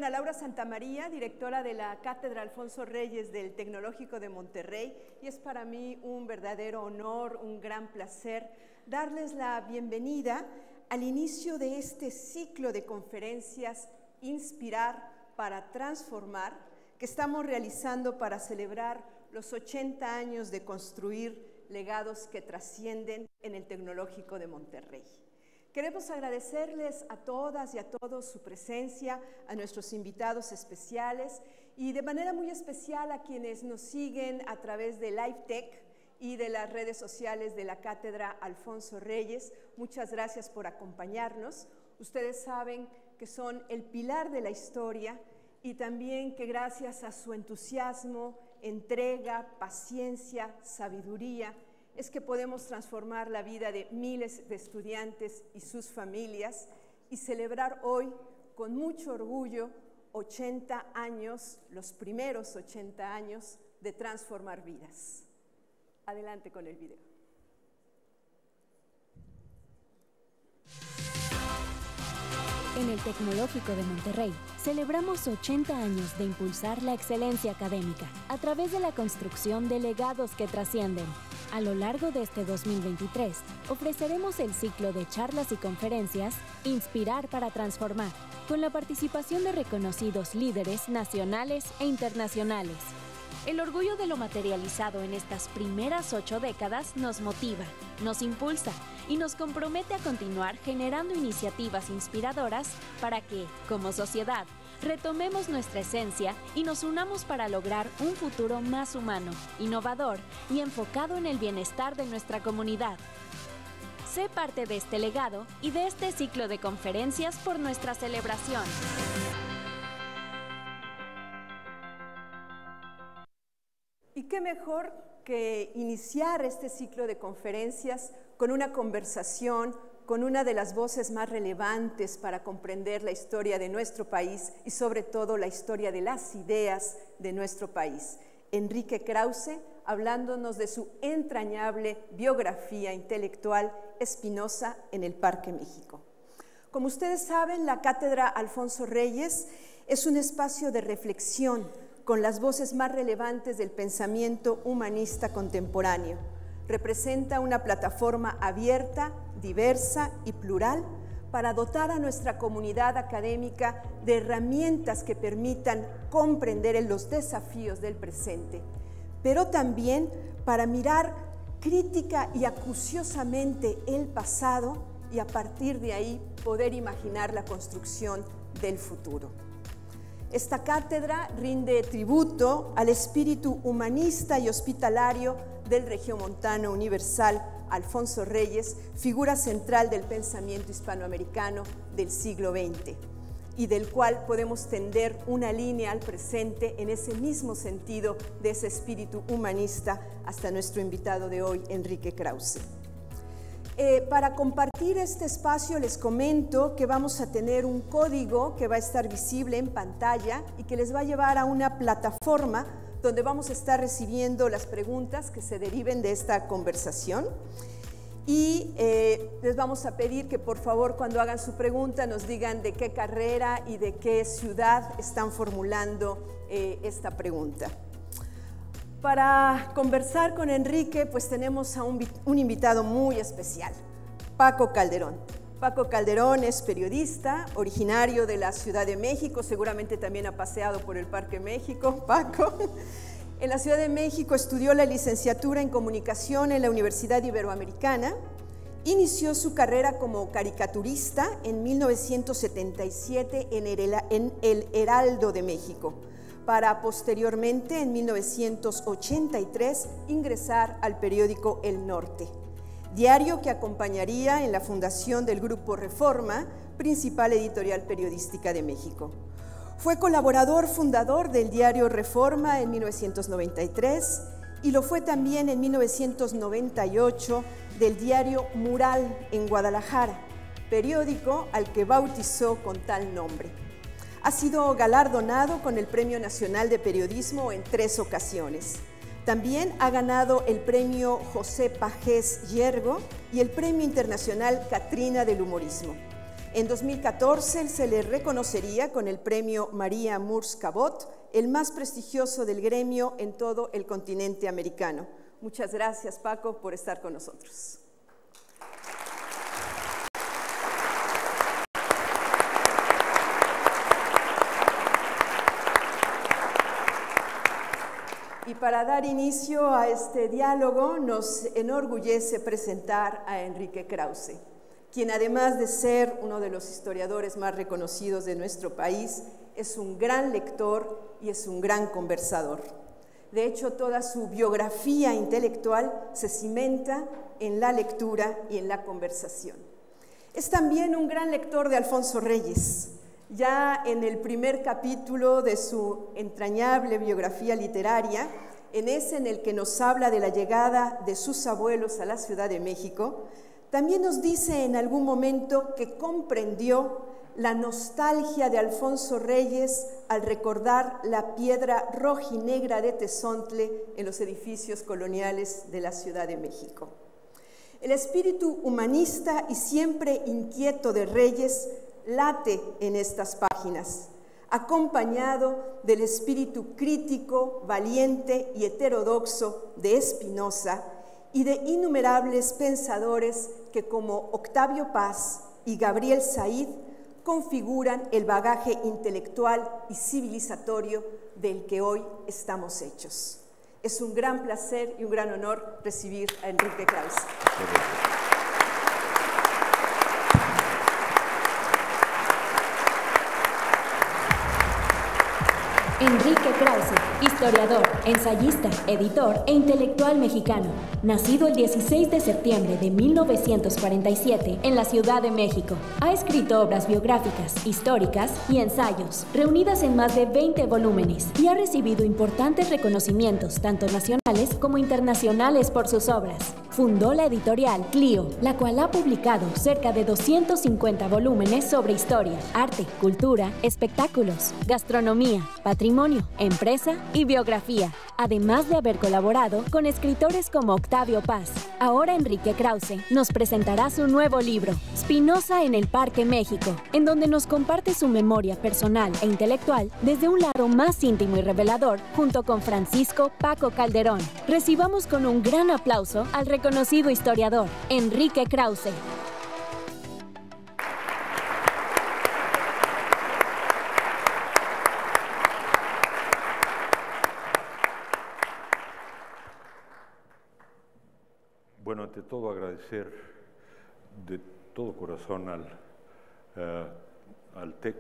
Ana Laura Santamaría, directora de la Cátedra Alfonso Reyes del Tecnológico de Monterrey, y es para mí un verdadero honor, un gran placer darles la bienvenida al inicio de este ciclo de conferencias Inspirar para Transformar, que estamos realizando para celebrar los 80 años de construir legados que trascienden en el Tecnológico de Monterrey. Queremos agradecerles a todas y a todos su presencia, a nuestros invitados especiales y de manera muy especial a quienes nos siguen a través de LiveTech y de las redes sociales de la Cátedra Alfonso Reyes. Muchas gracias por acompañarnos. Ustedes saben que son el pilar de la historia y también que gracias a su entusiasmo, entrega, paciencia, sabiduría, es que podemos transformar la vida de miles de estudiantes y sus familias y celebrar hoy con mucho orgullo 80 años, los primeros 80 años de transformar vidas. Adelante con el video. En el Tecnológico de Monterrey celebramos 80 años de impulsar la excelencia académica a través de la construcción de legados que trascienden. A lo largo de este 2023, ofreceremos el ciclo de charlas y conferencias Inspirar para Transformar, con la participación de reconocidos líderes nacionales e internacionales. El orgullo de lo materializado en estas primeras 8 décadas nos motiva, nos impulsa y nos compromete a continuar generando iniciativas inspiradoras para que, como sociedad, retomemos nuestra esencia y nos unamos para lograr un futuro más humano, innovador y enfocado en el bienestar de nuestra comunidad. Sé parte de este legado y de este ciclo de conferencias por nuestra celebración. Y qué mejor que iniciar este ciclo de conferencias con una conversación con una de las voces más relevantes para comprender la historia de nuestro país y sobre todo la historia de las ideas de nuestro país. Enrique Krause, hablándonos de su entrañable biografía intelectual Espinosa en el Parque México. Como ustedes saben, la Cátedra Alfonso Reyes es un espacio de reflexión con las voces más relevantes del pensamiento humanista contemporáneo. Representa una plataforma abierta, diversa y plural para dotar a nuestra comunidad académica de herramientas que permitan comprender los desafíos del presente, pero también para mirar crítica y acuciosamente el pasado y a partir de ahí poder imaginar la construcción del futuro. Esta cátedra rinde tributo al espíritu humanista y hospitalario del regiomontano universal Alfonso Reyes, figura central del pensamiento hispanoamericano del siglo XX, y del cual podemos tender una línea al presente en ese mismo sentido de ese espíritu humanista hasta nuestro invitado de hoy, Enrique Krause. Para compartir este espacio les comento que vamos a tener un código que va a estar visible en pantalla y que les va a llevar a una plataforma donde vamos a estar recibiendo las preguntas que se deriven de esta conversación. Y les vamos a pedir que por favor cuando hagan su pregunta nos digan de qué carrera y de qué ciudad están formulando esta pregunta. Para conversar con Enrique, pues tenemos a un invitado muy especial, Paco Calderón. Paco Calderón es periodista, originario de la Ciudad de México, seguramente también ha paseado por el Parque México, Paco. En la Ciudad de México estudió la licenciatura en Comunicación en la Universidad Iberoamericana, inició su carrera como caricaturista en 1977 en El Heraldo de México, para posteriormente, en 1983, ingresar al periódico El Norte, diario que acompañaría en la fundación del Grupo Reforma, principal editorial periodística de México. Fue colaborador fundador del diario Reforma en 1993 y lo fue también en 1998 del diario Mural en Guadalajara, periódico al que bautizó con tal nombre. Ha sido galardonado con el Premio Nacional de Periodismo en 3 ocasiones. También ha ganado el Premio José Pagés Yergo y el Premio Internacional Catrina del Humorismo. En 2014 se le reconocería con el premio María Murs Cabot, el más prestigioso del gremio en todo el continente americano. Muchas gracias, Paco, por estar con nosotros. Y para dar inicio a este diálogo, nos enorgullece presentar a Enrique Krause, quien además de ser uno de los historiadores más reconocidos de nuestro país, es un gran lector y es un gran conversador. De hecho, toda su biografía intelectual se cimenta en la lectura y en la conversación. Es también un gran lector de Alfonso Reyes. Ya en el primer capítulo de su entrañable biografía literaria, en ese en el que nos habla de la llegada de sus abuelos a la Ciudad de México, también nos dice en algún momento que comprendió la nostalgia de Alfonso Reyes al recordar la piedra rojinegra de Tezontle en los edificios coloniales de la Ciudad de México. El espíritu humanista y siempre inquieto de Reyes late en estas páginas, acompañado del espíritu crítico, valiente y heterodoxo de Spinoza y de innumerables pensadores que, como Octavio Paz y Gabriel Said, configuran el bagaje intelectual y civilizatorio del que hoy estamos hechos. Es un gran placer y un gran honor recibir a Enrique Krause. Enrique Krause, historiador, ensayista, editor e intelectual mexicano. Nacido el 16 de septiembre de 1947 en la Ciudad de México. Ha escrito obras biográficas, históricas y ensayos, reunidas en más de 20 volúmenes, y ha recibido importantes reconocimientos, tanto nacionales como internacionales, por sus obras. Fundó la editorial Clio, la cual ha publicado cerca de 250 volúmenes sobre historia, arte, cultura, espectáculos, gastronomía, patrimonio, empresa y biografía, además de haber colaborado con escritores como Octavio Paz. Ahora Enrique Krause nos presentará su nuevo libro, Spinoza en el Parque México, en donde nos comparte su memoria personal e intelectual desde un lado más íntimo y revelador, junto con Francisco Paco Calderón. Recibamos con un gran aplauso al reconocido historiador, Enrique Krause. Bueno, ante todo agradecer de todo corazón al TEC,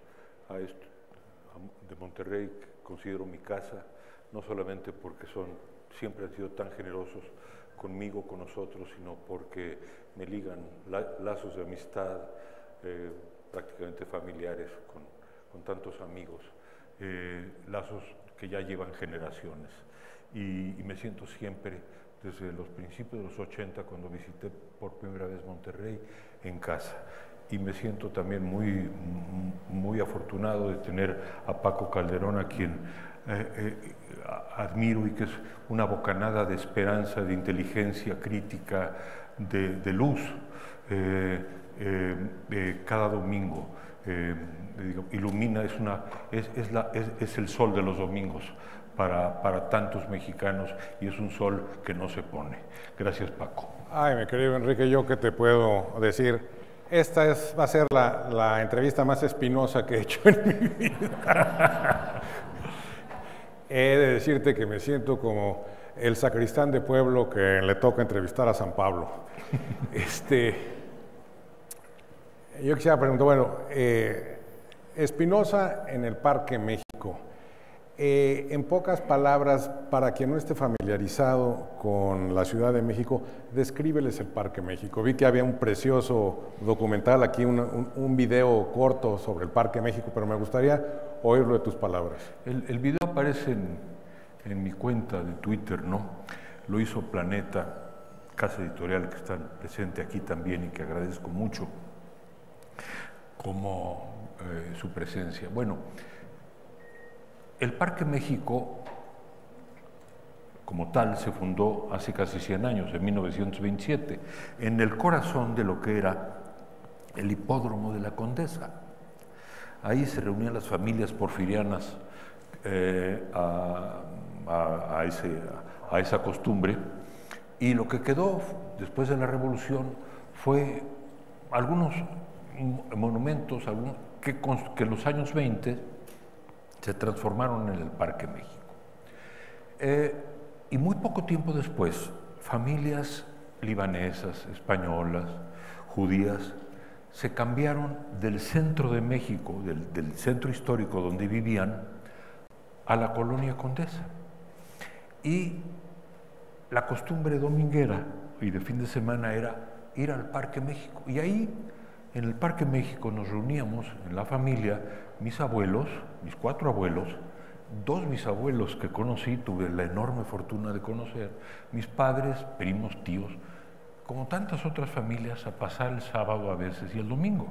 de Monterrey, que considero mi casa, no solamente porque siempre han sido tan generosos conmigo, con nosotros, sino porque me ligan lazos de amistad prácticamente familiares con tantos amigos, lazos que ya llevan generaciones. Y me siento siempre, desde los principios de los 80, cuando visité por primera vez Monterrey, en casa. Y me siento también muy afortunado de tener a Paco Calderón, a quien admiro y que es una bocanada de esperanza, de inteligencia crítica, de luz, cada domingo. Ilumina, es el sol de los domingos para tantos mexicanos, y es un sol que no se pone. Gracias, Paco. Ay, mi querido Enrique, ¿yo qué te puedo decir? Esta va a ser la entrevista más espinosa que he hecho en mi vida. He de decirte que me siento como el sacristán de pueblo que le toca entrevistar a San Pablo. Yo quisiera preguntar, bueno, Spinoza en el Parque México. En pocas palabras, para quien no esté familiarizado con la Ciudad de México, descríbeles el Parque México. Vi que había un precioso documental aquí, un video corto sobre el Parque México, pero me gustaría oírlo de tus palabras. El video aparece en mi cuenta de Twitter, ¿no? Lo hizo Planeta, casa editorial que está presente aquí también y que agradezco mucho como su presencia. Bueno, el Parque México, como tal, se fundó hace casi 100 años, en 1927, en el corazón de lo que era el hipódromo de la Condesa. Ahí se reunían las familias porfirianas a esa costumbre, y lo que quedó después de la Revolución fue algunos monumentos que en los años 20 se transformaron en el Parque México. Y muy poco tiempo después, familias libanesas, españolas, judías, se cambiaron del centro de México, del centro histórico donde vivían, a la colonia Condesa. Y la costumbre dominguera y de fin de semana era ir al Parque México. Y ahí, en el Parque México, nos reuníamos en la familia, mis abuelos, mis 4 abuelos, 2 bisabuelos que conocí, tuve la enorme fortuna de conocer, mis padres, primos, tíos, como tantas otras familias, a pasar el sábado a veces y el domingo.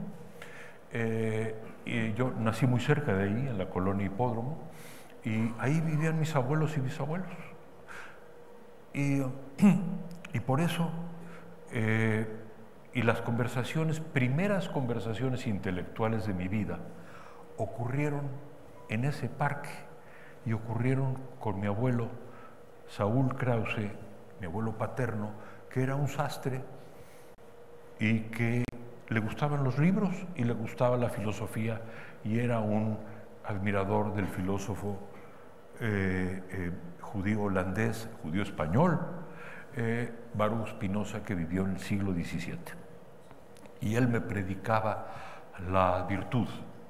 Y yo nací muy cerca de ahí, en la colonia Hipódromo, y ahí vivían mis abuelos y bisabuelos. Y por eso, y las primeras conversaciones intelectuales de mi vida, ocurrieron en ese parque, y ocurrieron con mi abuelo Saúl Krause, mi abuelo paterno, que era un sastre y que le gustaban los libros y le gustaba la filosofía, y era un admirador del filósofo judío holandés, judío español, Baruch Spinoza, que vivió en el siglo XVII. Y él me predicaba la virtud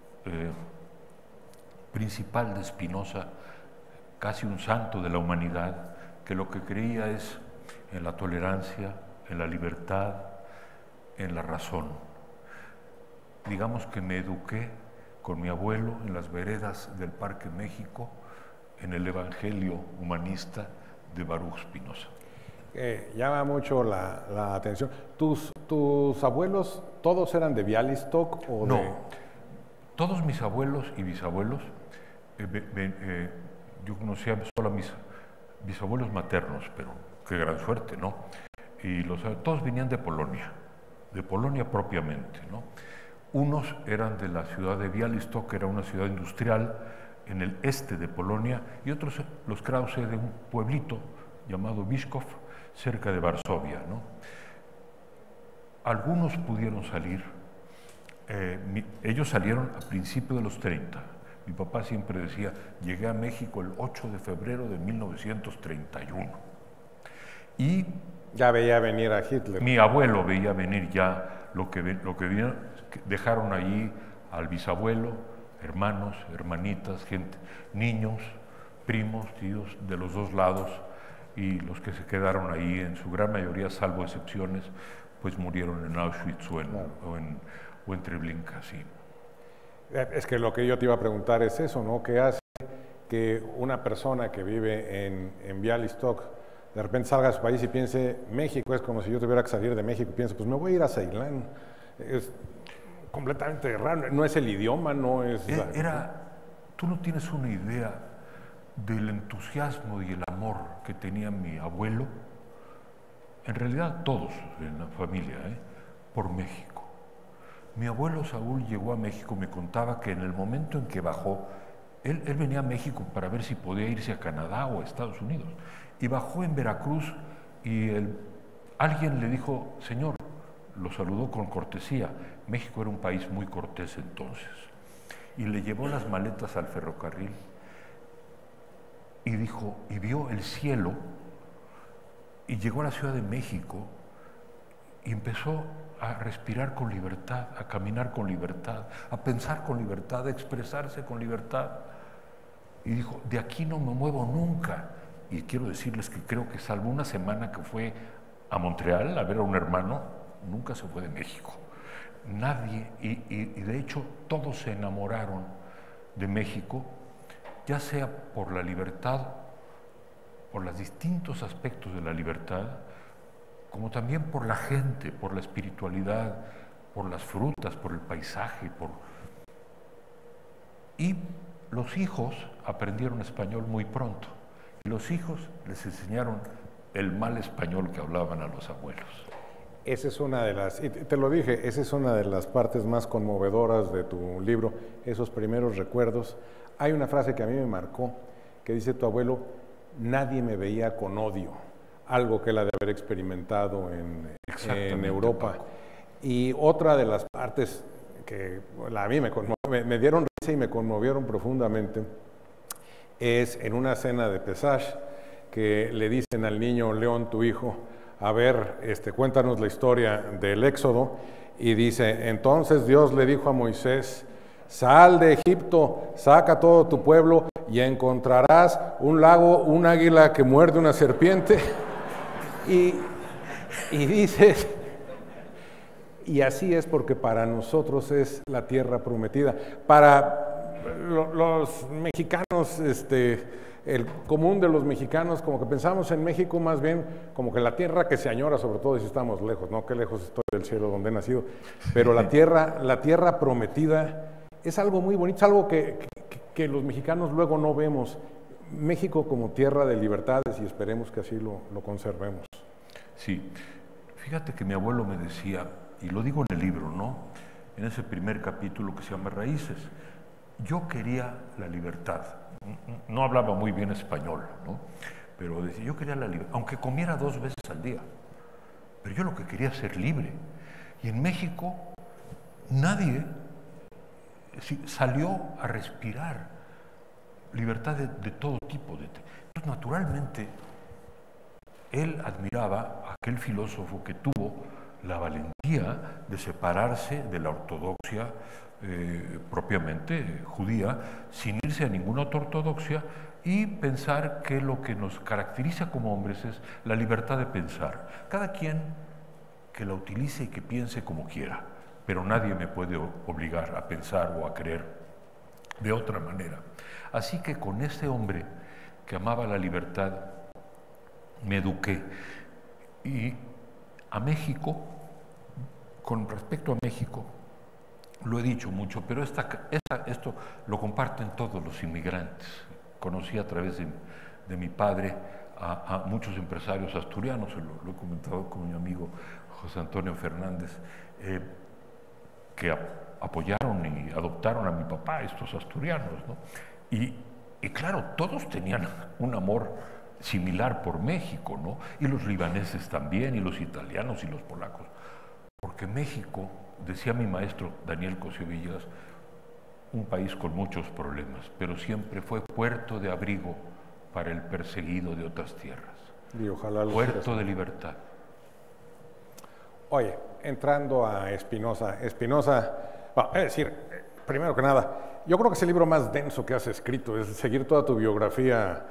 principal de Spinoza, casi un santo de la humanidad, que lo que creía es en la tolerancia, en la libertad, en la razón. Digamos que me eduqué con mi abuelo en las veredas del Parque México, en el Evangelio humanista de Baruch Spinoza. Llama mucho la atención. ¿Tus abuelos todos eran de Bialystok o no, de...? Todos mis abuelos y bisabuelos, yo conocía solo a mis bisabuelos maternos, pero qué gran suerte, ¿no? Y todos venían de Polonia propiamente, ¿no? Unos eran de la ciudad de Bialystok, que era una ciudad industrial en el este de Polonia, y otros, los Krause, de un pueblito llamado Biskov, cerca de Varsovia, ¿no? Algunos pudieron salir, ellos salieron a principios de los 30. Mi papá siempre decía, llegué a México el 8 de febrero de 1931. Y ya veía venir a Hitler. Mi abuelo veía venir ya lo que vieron, dejaron allí al bisabuelo, hermanos, hermanitas, gente, niños, primos, tíos de los dos lados, y los que se quedaron ahí, en su gran mayoría, salvo excepciones, pues murieron en Auschwitz o en Treblinka, sí. Es que lo que yo te iba a preguntar es eso, ¿no? ¿Qué hace que una persona que vive en Bialystok de repente salga a su país y piense, México es como si yo tuviera que salir de México y piense, pues me voy a ir a Ceilán? Es completamente raro, no es el idioma, no es... Tú no tienes una idea del entusiasmo y el amor que tenía mi abuelo, en realidad todos en la familia, por México. Mi abuelo Saúl llegó a México, me contaba que en el momento en que bajó, él venía a México para ver si podía irse a Canadá o a Estados Unidos, y bajó en Veracruz y alguien le dijo, señor, lo saludó con cortesía. México era un país muy cortés entonces, y le llevó las maletas al ferrocarril y dijo, y vio el cielo, y llegó a la Ciudad de México y empezó a respirar con libertad, a caminar con libertad, a pensar con libertad, a expresarse con libertad. Y dijo, de aquí no me muevo nunca. Y quiero decirles que creo que salvo una semana que fue a Montreal a ver a un hermano, nunca se fue de México. Nadie, y de hecho todos se enamoraron de México, ya sea por la libertad, por los distintos aspectos de la libertad, como también por la gente, por la espiritualidad, por las frutas, por el paisaje, Y los hijos aprendieron español muy pronto, y los hijos les enseñaron el mal español que hablaban a los abuelos. Esa es una de las, y te lo dije, esa es una de las partes más conmovedoras de tu libro, esos primeros recuerdos. Hay una frase que a mí me marcó, que dice tu abuelo: nadie me veía con odio, algo que él ha de haber experimentado en Europa. Paco. Y otra de las partes que a mí me dieron risa y me conmovieron profundamente es en una cena de Pesach, que le dicen al niño León, tu hijo: a ver, cuéntanos la historia del Éxodo, y dice: entonces Dios le dijo a Moisés: sal de Egipto, saca todo tu pueblo y encontrarás un lago, un águila que muerde una serpiente. y dices, y así es, porque para nosotros es la tierra prometida. Para los mexicanos, el común de los mexicanos, como que pensamos en México más bien como que la tierra que se añora, sobre todo si estamos lejos, ¿no? Qué lejos estoy del cielo donde he nacido. Pero la tierra prometida es algo muy bonito, es algo que los mexicanos luego no vemos. México como tierra de libertades, y esperemos que así lo conservemos. Sí, fíjate que mi abuelo me decía, y lo digo en el libro, ¿no? En ese primer capítulo que se llama Raíces, yo quería la libertad. No hablaba muy bien español, ¿no? Pero decía, yo quería la libertad, aunque comiera 2 veces al día. Pero yo lo que quería es ser libre. Y en México nadie salió a respirar libertad de todo tipo. Entonces, naturalmente, él admiraba a aquel filósofo que tuvo la valentía de separarse de la ortodoxia propiamente judía, sin irse a ninguna otra ortodoxia, y pensar que lo que nos caracteriza como hombres es la libertad de pensar. Cada quien que la utilice y que piense como quiera, pero nadie me puede obligar a pensar o a creer de otra manera. Así que con este hombre que amaba la libertad me eduqué. Y a México, con respecto a México, lo he dicho mucho, pero esto lo comparten todos los inmigrantes. Conocí a través de mi padre a muchos empresarios asturianos, lo he comentado con mi amigo José Antonio Fernández, que apoyaron y adoptaron a mi papá, estos asturianos, ¿no? Y claro, todos tenían un amor similar por México, ¿no? Y los libaneses también, y los italianos y los polacos. Porque México, decía mi maestro Daniel Cosío Villegas, un país con muchos problemas, pero siempre fue puerto de abrigo para el perseguido de otras tierras. Y ojalá puerto de libertad. Oye, entrando a Espinosa, bueno, es decir, primero que nada, yo creo que es el libro más denso que has escrito, es seguir toda tu biografía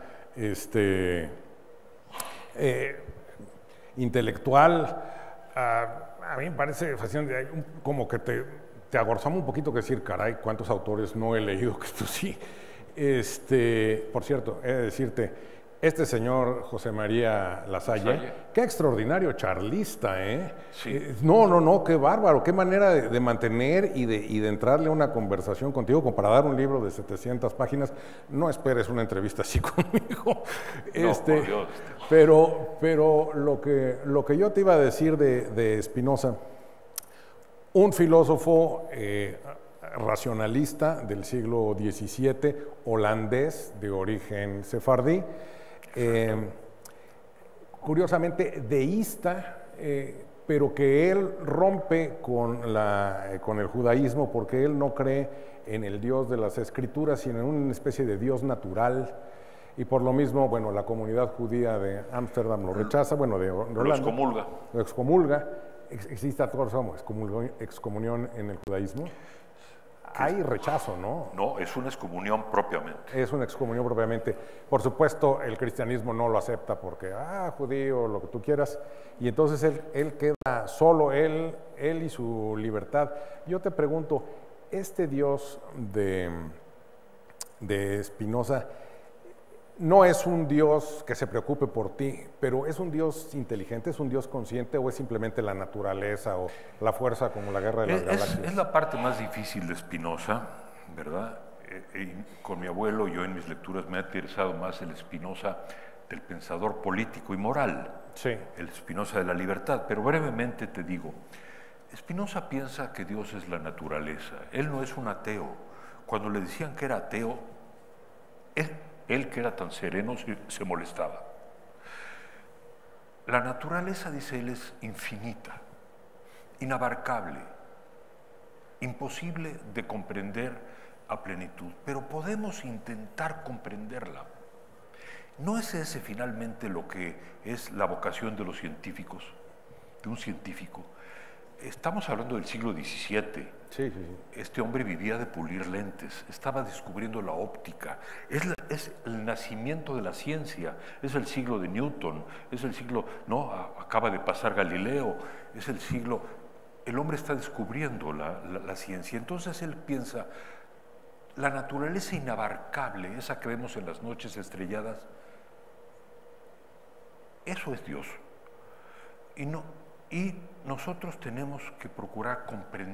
intelectual. A mí me parece fascinante, como que te agorzamos un poquito que decir, caray, cuántos autores no he leído que tú sí. Por cierto, he de decirte, este señor José María Lasalle, qué extraordinario charlista, ¿eh? Sí. No, qué bárbaro, qué manera de mantener y de entrarle a una conversación contigo, como para dar un libro de 700 páginas. No esperes una entrevista así conmigo. No, por Dios. Pero lo que yo te iba a decir de Spinoza, un filósofo racionalista del siglo XVII, holandés de origen sefardí, curiosamente deísta, pero que él rompe con el judaísmo, porque él no cree en el Dios de las Escrituras, sino en una especie de Dios natural, y por lo mismo, bueno, la comunidad judía de Ámsterdam lo rechaza, bueno, de Holanda. Lo excomulga. Existe excomunión en el judaísmo. Hay rechazo, ¿no? No, es una excomunión propiamente. Es una excomunión propiamente. Por supuesto, el cristianismo no lo acepta porque, judío, lo que tú quieras. Y entonces él queda solo, él y su libertad. Yo te pregunto, este Dios de Spinoza no es un Dios que se preocupe por ti, pero ¿es un Dios inteligente, es un Dios consciente, o es simplemente la naturaleza o la fuerza como la guerra de las galaxias? Es la parte más difícil de Spinoza, ¿verdad? Con mi abuelo, yo en mis lecturas me ha interesado más el Spinoza del pensador político y moral, Sí. el Spinoza de la libertad, pero brevemente te digo, Spinoza piensa que Dios es la naturaleza, él no es un ateo. Cuando le decían que era ateo, él que era tan sereno se molestaba. La naturaleza, dice él, es infinita, inabarcable, imposible de comprender a plenitud, pero podemos intentar comprenderla. ¿No es ese finalmente lo que es la vocación de los científicos, de un científico? Estamos hablando del siglo XVII. Sí, sí, sí. Este hombre vivía de pulir lentes, estaba descubriendo la óptica. Es el nacimiento de la ciencia, es el siglo de Newton, es el siglo, no, acaba de pasar Galileo, es el siglo, el hombre está descubriendo la ciencia. Entonces él piensa, la naturaleza inabarcable, esa que vemos en las noches estrelladas, eso es Dios. Y nosotros tenemos que procurar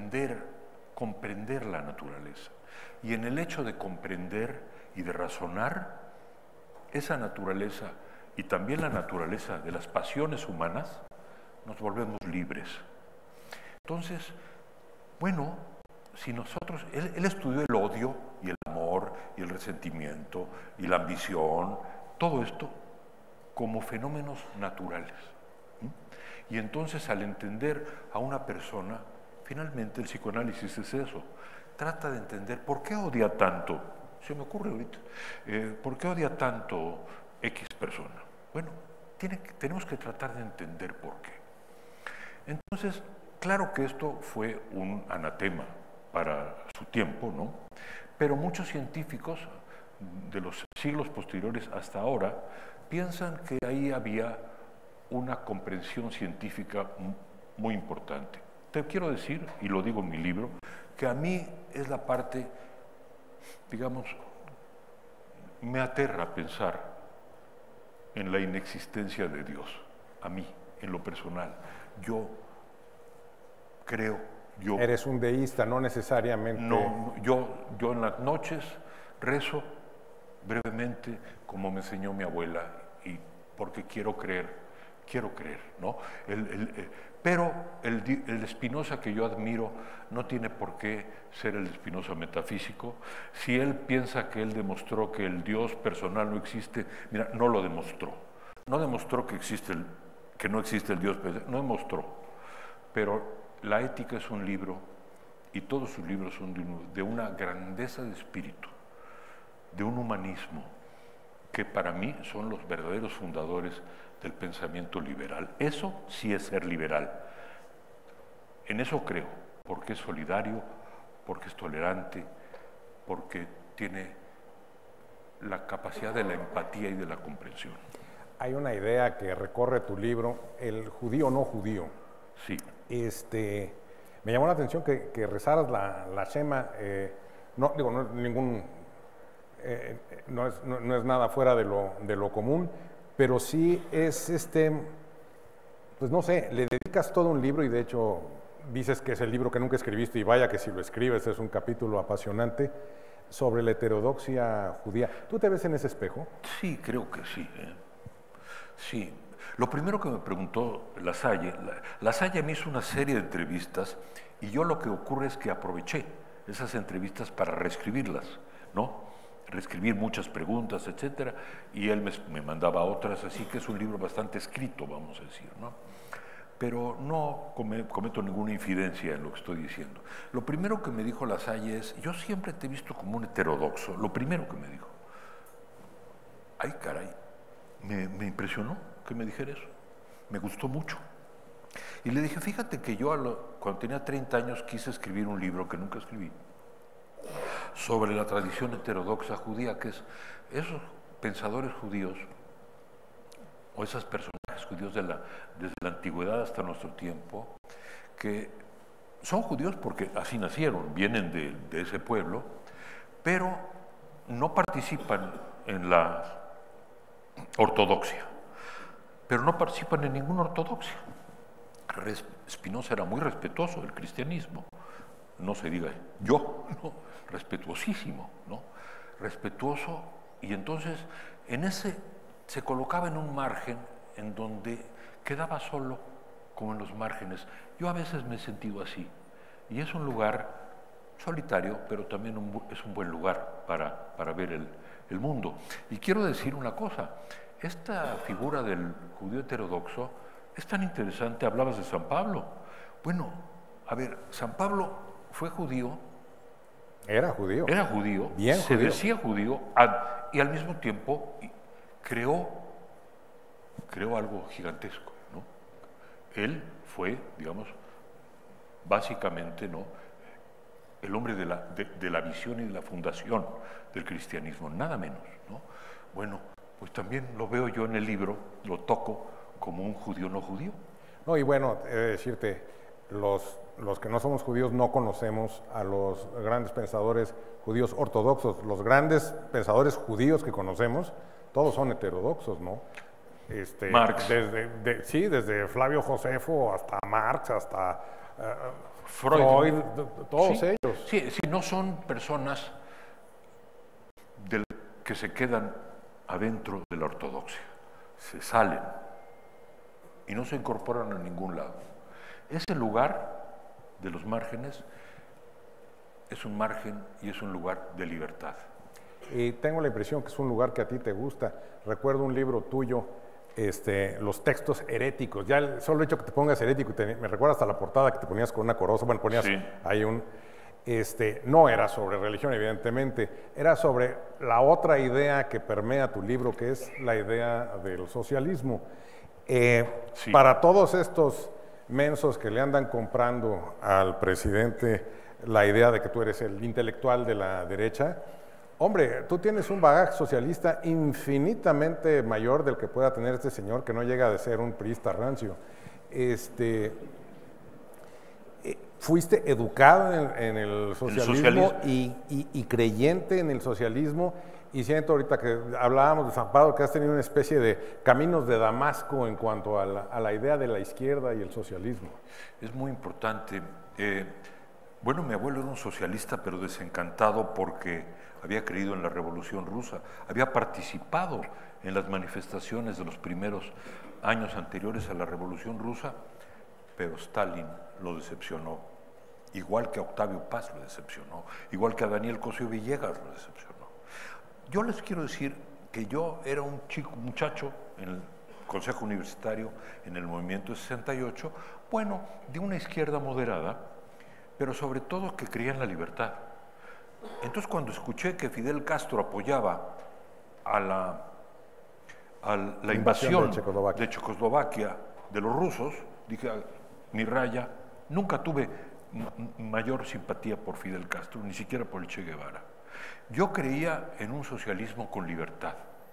comprender la naturaleza. Y en el hecho de comprender y de razonar, esa naturaleza y también la naturaleza de las pasiones humanas, nos volvemos libres. Entonces, bueno, si nosotros, él estudió el odio y el amor y el resentimiento y la ambición, todo esto como fenómenos naturales. Y entonces al entender a una persona, finalmente el psicoanálisis es eso, trata de entender por qué odia tanto, se me ocurre ahorita, por qué odia tanto X persona. Bueno, tenemos que tratar de entender por qué. Entonces, claro que esto fue un anatema para su tiempo, ¿no? Pero muchos científicos de los siglos posteriores hasta ahora piensan que ahí había una comprensión científica muy importante. Te quiero decir, y lo digo en mi libro, que a mí es la parte, digamos, me aterra pensar en la inexistencia de Dios, a mí, en lo personal. Yo creo, Eres un deísta, no necesariamente. No, yo en las noches rezo brevemente como me enseñó mi abuela, y porque quiero creer, ¿no? Pero el Spinoza que yo admiro no tiene por qué ser el Spinoza metafísico. Si él piensa que él demostró que el Dios personal no existe, mira, no lo demostró. No demostró que no existe el Dios personal, no demostró. Pero la ética es un libro, y todos sus libros son de una grandeza de espíritu, de un humanismo, que para mí son los verdaderos fundadores del pensamiento liberal. Eso sí es ser liberal. En eso creo, porque es solidario, porque es tolerante, porque tiene la capacidad de la empatía y de la comprensión. Hay una idea que recorre tu libro, el judío no judío. Sí. Me llamó la atención que rezaras la Shema, no es nada fuera de lo común, pero sí es pues no sé, le dedicas todo un libro, y de hecho dices que es el libro que nunca escribiste, y vaya que si lo escribes es un capítulo apasionante, sobre la heterodoxia judía. ¿Tú te ves en ese espejo? Sí, creo que sí. Sí. Lo primero que me preguntó Lasalle me hizo una serie de entrevistas, y yo lo que ocurre es que aproveché esas entrevistas para reescribirlas, ¿no? Reescribir muchas preguntas, etcétera, y él me mandaba otras, así que es un libro bastante escrito, vamos a decir, ¿no? Pero no cometo ninguna infidencia en lo que estoy diciendo. Lo primero que me dijo Lasalle es, yo siempre te he visto como un heterodoxo, lo primero que me dijo. Ay, caray, me impresionó que me dijera eso, me gustó mucho. Y le dije, fíjate que yo cuando tenía 30 años quise escribir un libro que nunca escribí, sobre la tradición heterodoxa judía, que es esos pensadores judíos, o esos personajes judíos desde la antigüedad hasta nuestro tiempo, que son judíos porque así nacieron, vienen de ese pueblo, pero no participan en la ortodoxia, pero no participan en ninguna ortodoxia. Spinoza era muy respetuoso del cristianismo, no se diga yo, ¿no? Respetuosísimo, ¿no? Respetuoso, y entonces en ese se colocaba en un margen en donde quedaba solo, como en los márgenes. Yo a veces me he sentido así, y es un lugar solitario, pero también es un buen lugar para ver el mundo. Y quiero decir una cosa, esta figura del judío heterodoxo es tan interesante. Hablabas de San Pablo. Bueno, a ver, San Pablo fue judío. Era judío. Era judío, bien se judío. decía judío, y al mismo tiempo creó algo gigantesco, ¿no? Él fue, digamos, básicamente, ¿no?, el hombre de la visión y de la fundación del cristianismo, nada menos, ¿no? Bueno, pues también lo veo yo en el libro, lo toco como un judío no judío. No, y bueno, he de decirte, los que no somos judíos no conocemos a los grandes pensadores judíos ortodoxos. Los grandes pensadores judíos que conocemos, todos son heterodoxos, ¿no? Marx. Desde Flavio Josefo hasta Marx, hasta Freud, todos sí, ellos. Sí, no son personas que se quedan adentro de la ortodoxia, se salen y no se incorporan a ningún lado. Ese lugar de los márgenes es un margen y es un lugar de libertad. Y tengo la impresión que es un lugar que a ti te gusta. Recuerdo un libro tuyo, los textos heréticos. Ya el solo hecho que te pongas herético, me recuerda hasta la portada que te ponías con una coroza, bueno, ponías sí. ahí no era sobre religión, evidentemente, era sobre la otra idea que permea tu libro, que es la idea del socialismo. Sí. Para todos estos mensos que le andan comprando al presidente la idea de que tú eres el intelectual de la derecha, hombre, tú tienes un bagaje socialista infinitamente mayor del que pueda tener este señor, que no llega de ser un priista rancio. Fuiste educado en el socialismo y creyente en el socialismo, y siento ahorita que hablábamos de San Pablo que has tenido una especie de caminos de Damasco en cuanto a la idea de la izquierda y el socialismo. Es muy importante. Bueno, mi abuelo era un socialista, pero desencantado porque había creído en la Revolución Rusa, había participado en las manifestaciones de los primeros años anteriores a la Revolución Rusa, pero Stalin lo decepcionó, igual que a Octavio Paz lo decepcionó, igual que a Daniel Cosío Villegas lo decepcionó. Yo les quiero decir que yo era un muchacho en el Consejo Universitario, en el movimiento de 68, bueno, de una izquierda moderada, pero sobre todo que creía en la libertad. Entonces, cuando escuché que Fidel Castro apoyaba a la invasión de Checoslovaquia de los rusos, dije, mi raya, nunca tuve mayor simpatía por Fidel Castro, ni siquiera por el Che Guevara. Yo creía en un socialismo con libertad.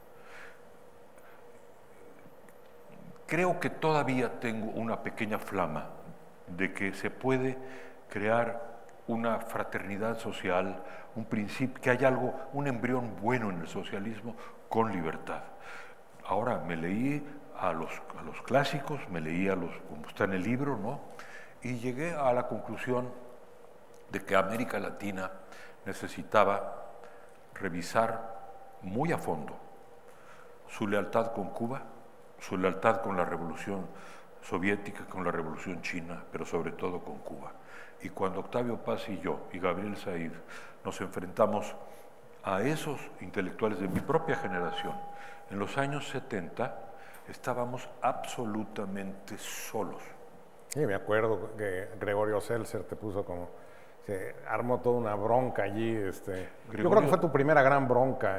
Creo que todavía tengo una pequeña flama de que se puede crear una fraternidad social, un principio, que hay algo, un embrión bueno en el socialismo con libertad. Ahora me leí a los clásicos, me leí como está en el libro, ¿no? Y llegué a la conclusión de que América Latina necesitaba revisar muy a fondo su lealtad con Cuba, su lealtad con la Revolución Soviética, con la Revolución China, pero sobre todo con Cuba. Y cuando Octavio Paz y yo, y Gabriel Said, nos enfrentamos a esos intelectuales de mi propia generación, en los años 70, estábamos absolutamente solos. Sí, me acuerdo que Gregorio Seltzer te puso como... Se armó toda una bronca allí. Yo creo que fue tu primera gran bronca.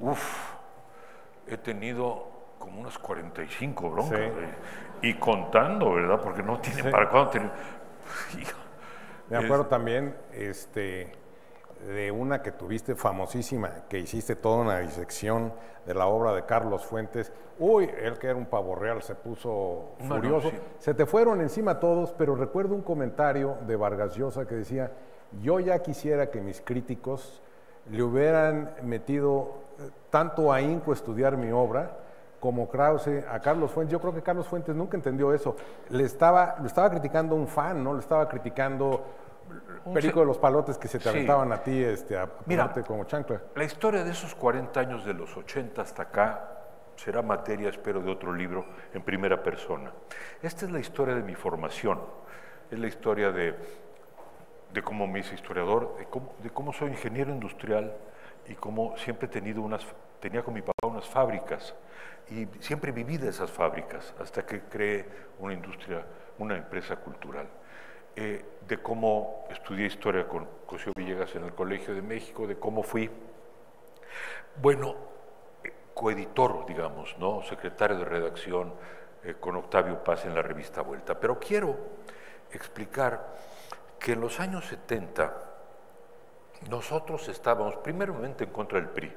He tenido como unas 45 broncas. Sí. Y contando, ¿verdad? Porque no tienen para cuándo tener... Me acuerdo también de una que tuviste famosísima, que hiciste toda una disección de la obra de Carlos Fuentes. Uy, él que era un pavo real se puso furioso. Sí. Se te fueron encima todos, pero recuerdo un comentario de Vargas Llosa que decía: yo ya quisiera que mis críticos le hubieran metido tanto ahínco a estudiar mi obra como Krause a Carlos Fuentes. Yo creo que Carlos Fuentes nunca entendió eso. Lo estaba criticando un fan, ¿no? Le estaba criticando Perico de los Palotes que se te aventaban a ti a ponerte como chancla. La historia de esos 40 años de los 80 hasta acá será materia, espero, de otro libro en primera persona. Esta es la historia de mi formación, es la historia de cómo me hice historiador, de cómo soy ingeniero industrial y cómo siempre tenía con mi papá unas fábricas y siempre viví de esas fábricas hasta que creé una industria, una empresa cultural. De cómo estudié historia con Cosío Villegas en el Colegio de México, de cómo fui, bueno, coeditor, digamos, ¿no? Secretario de redacción con Octavio Paz en la revista Vuelta. Pero quiero explicar que en los años 70 nosotros estábamos primeramente en contra del PRI.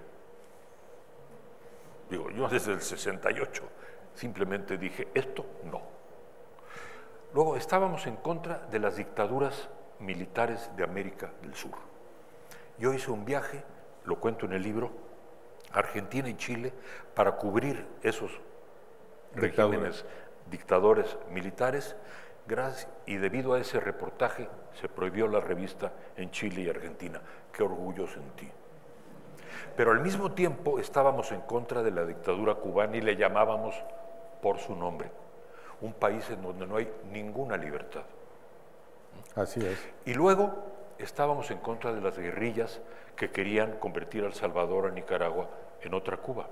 Digo, yo desde el 68 simplemente dije, esto no. Luego estábamos en contra de las dictaduras militares de América del Sur. Yo hice un viaje, lo cuento en el libro, a Argentina y Chile para cubrir esos regímenes dictadores militares, y debido a ese reportaje se prohibió la revista en Chile y Argentina. Qué orgullo sentí. Pero al mismo tiempo estábamos en contra de la dictadura cubana y le llamábamos por su nombre. Un país en donde no hay ninguna libertad. Así es. Y luego estábamos en contra de las guerrillas que querían convertir a El Salvador, a Nicaragua, en otra Cuba.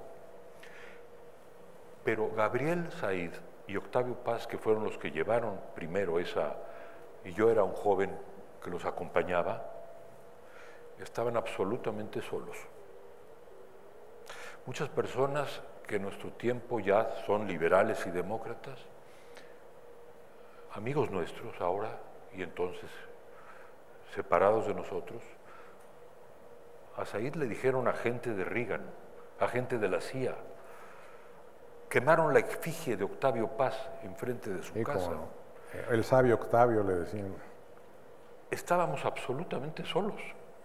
Pero Gabriel Said y Octavio Paz, que fueron los que llevaron primero y yo era un joven que los acompañaba, estaban absolutamente solos. Muchas personas que en nuestro tiempo ya son liberales y demócratas, amigos nuestros ahora y entonces separados de nosotros, a Said le dijeron agente de Reagan, agente de la CIA, quemaron la efigie de Octavio Paz enfrente de su casa. No. El sabio Octavio le decían. Estábamos absolutamente solos.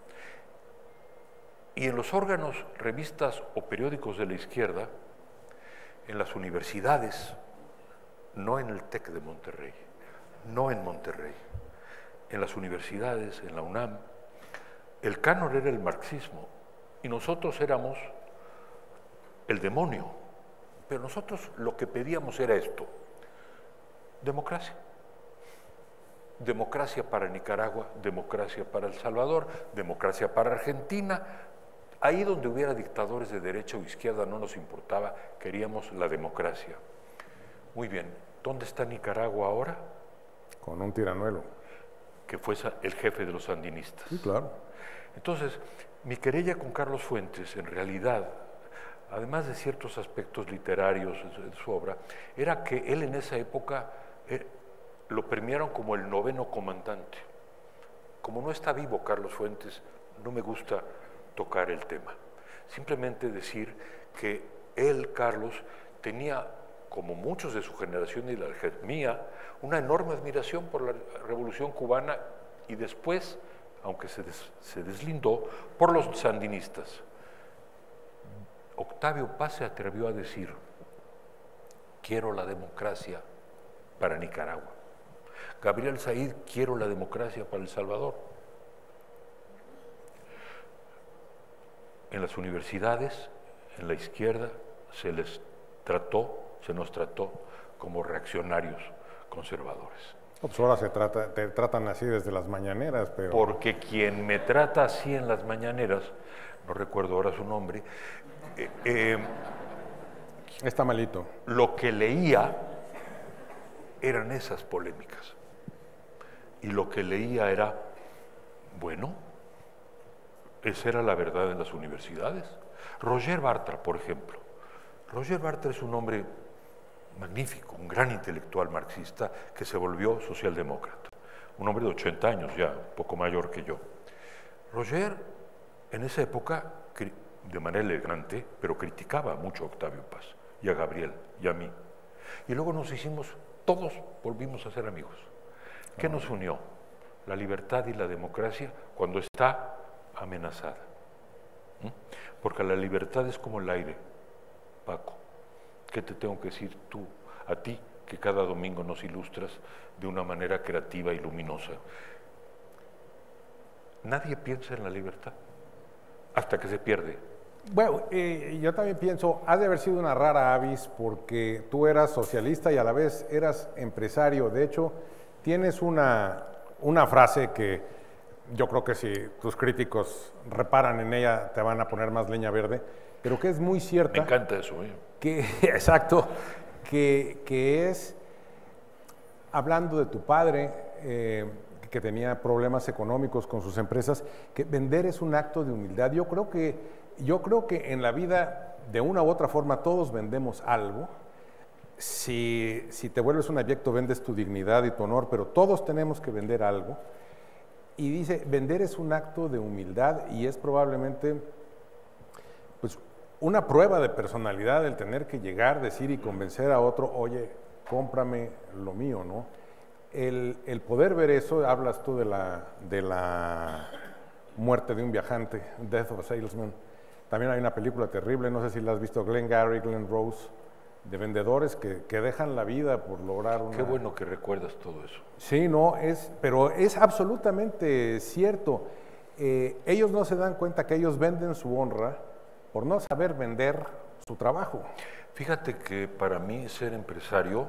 Y en los órganos, revistas o periódicos de la izquierda, en las universidades, no en el TEC de Monterrey, no en Monterrey, en las universidades, en la UNAM, el canon era el marxismo y nosotros éramos el demonio. Pero nosotros lo que pedíamos era esto: democracia. Democracia para Nicaragua, democracia para El Salvador, democracia para Argentina. Ahí donde hubiera dictadores de derecha o izquierda no nos importaba, queríamos la democracia. Muy bien, ¿dónde está Nicaragua ahora? Con un tiranuelo. Que fue el jefe de los sandinistas. Sí, claro. Entonces, mi querella con Carlos Fuentes, en realidad, además de ciertos aspectos literarios de su obra, era que él en esa época lo premiaron como el 9º comandante. Como no está vivo Carlos Fuentes, no me gusta tocar el tema. Simplemente decir que él, Carlos, tenía, como muchos de su generación y la mía, una enorme admiración por la Revolución Cubana y después, aunque se deslindó, por los sandinistas. Octavio Paz se atrevió a decir: quiero la democracia para Nicaragua. Gabriel Said: quiero la democracia para El Salvador. En las universidades, en la izquierda, se nos trató como reaccionarios conservadores. Pues ahora te tratan así desde las mañaneras, pero... Porque quien me trata así en las mañaneras, no recuerdo ahora su nombre, está malito. Lo que leía eran esas polémicas. Y lo que leía era, bueno, esa era la verdad en las universidades. Roger Bartra, por ejemplo. Roger Bartra es un hombre magnífico, un gran intelectual marxista que se volvió socialdemócrata. Un hombre de 80 años ya, poco mayor que yo. Roger, en esa época, de manera elegante, pero criticaba mucho a Octavio Paz y a Gabriel y a mí. Y luego nos hicimos, todos volvimos a ser amigos. ¿Qué nos unió? La libertad y la democracia cuando está amenazada. Porque la libertad es como el aire, Paco. ¿Qué te tengo que decir tú, a ti, que cada domingo nos ilustras de una manera creativa y luminosa? Nadie piensa en la libertad hasta que se pierde. Bueno, yo también pienso, has de haber sido una rara avis porque tú eras socialista y a la vez eras empresario. De hecho, tienes una frase que yo creo que si tus críticos reparan en ella te van a poner más leña verde, pero que es muy cierta. Me encanta eso. Que, exacto, que es, hablando de tu padre, que tenía problemas económicos con sus empresas, que vender es un acto de humildad. Yo creo que en la vida, de una u otra forma, todos vendemos algo. Si te vuelves un abyecto, vendes tu dignidad y tu honor, pero todos tenemos que vender algo. Y dice, vender es un acto de humildad y es probablemente pues, una prueba de personalidad el tener que llegar, decir y convencer a otro, oye, cómprame lo mío, ¿no? El poder ver eso, hablas tú de la muerte de un viajante, Death of a Salesman. También hay una película terrible, no sé si la has visto, Glengarry Glen Rose, de vendedores que dejan la vida por lograr una... Qué bueno que recuerdas todo eso. Sí, no, pero es absolutamente cierto. Ellos no se dan cuenta que ellos venden su honra por no saber vender su trabajo. Fíjate que para mí ser empresario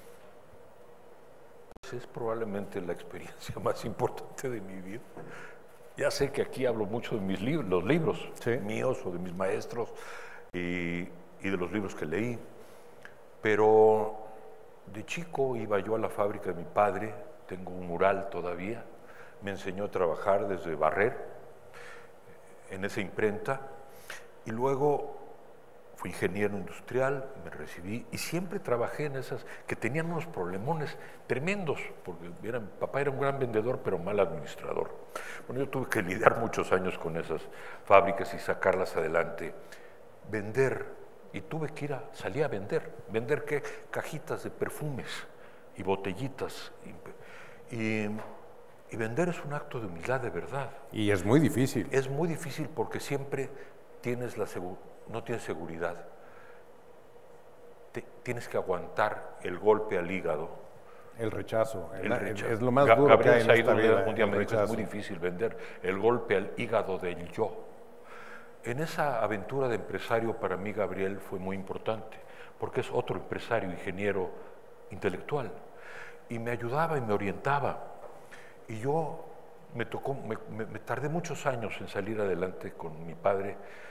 pues es probablemente la experiencia más importante de mi vida. Ya sé que aquí hablo mucho de mis libros, los libros míos o de mis maestros y de los libros que leí, pero de chico iba yo a la fábrica de mi padre, tengo un mural todavía, me enseñó a trabajar desde barrer en esa imprenta y luego fui ingeniero industrial, me recibí y siempre trabajé en esas que tenían unos problemones tremendos, porque mi papá era un gran vendedor pero mal administrador. Bueno, yo tuve que lidiar muchos años con esas fábricas y sacarlas adelante, vender, y tuve que salí a vender. ¿Vender qué? Cajitas de perfumes y botellitas. Y vender es un acto de humildad de verdad. Y es muy difícil. Es muy difícil porque siempre no tienes seguridad. Tienes que aguantar el golpe al hígado. El rechazo. rechazo. Es lo más duro que hay en esta vida. Un día me dijo, es muy difícil vender el golpe al hígado del yo. En esa aventura de empresario para mí Gabriel fue muy importante, porque es otro empresario, ingeniero intelectual, y me ayudaba y me orientaba. Y yo me tardé muchos años en salir adelante con mi padre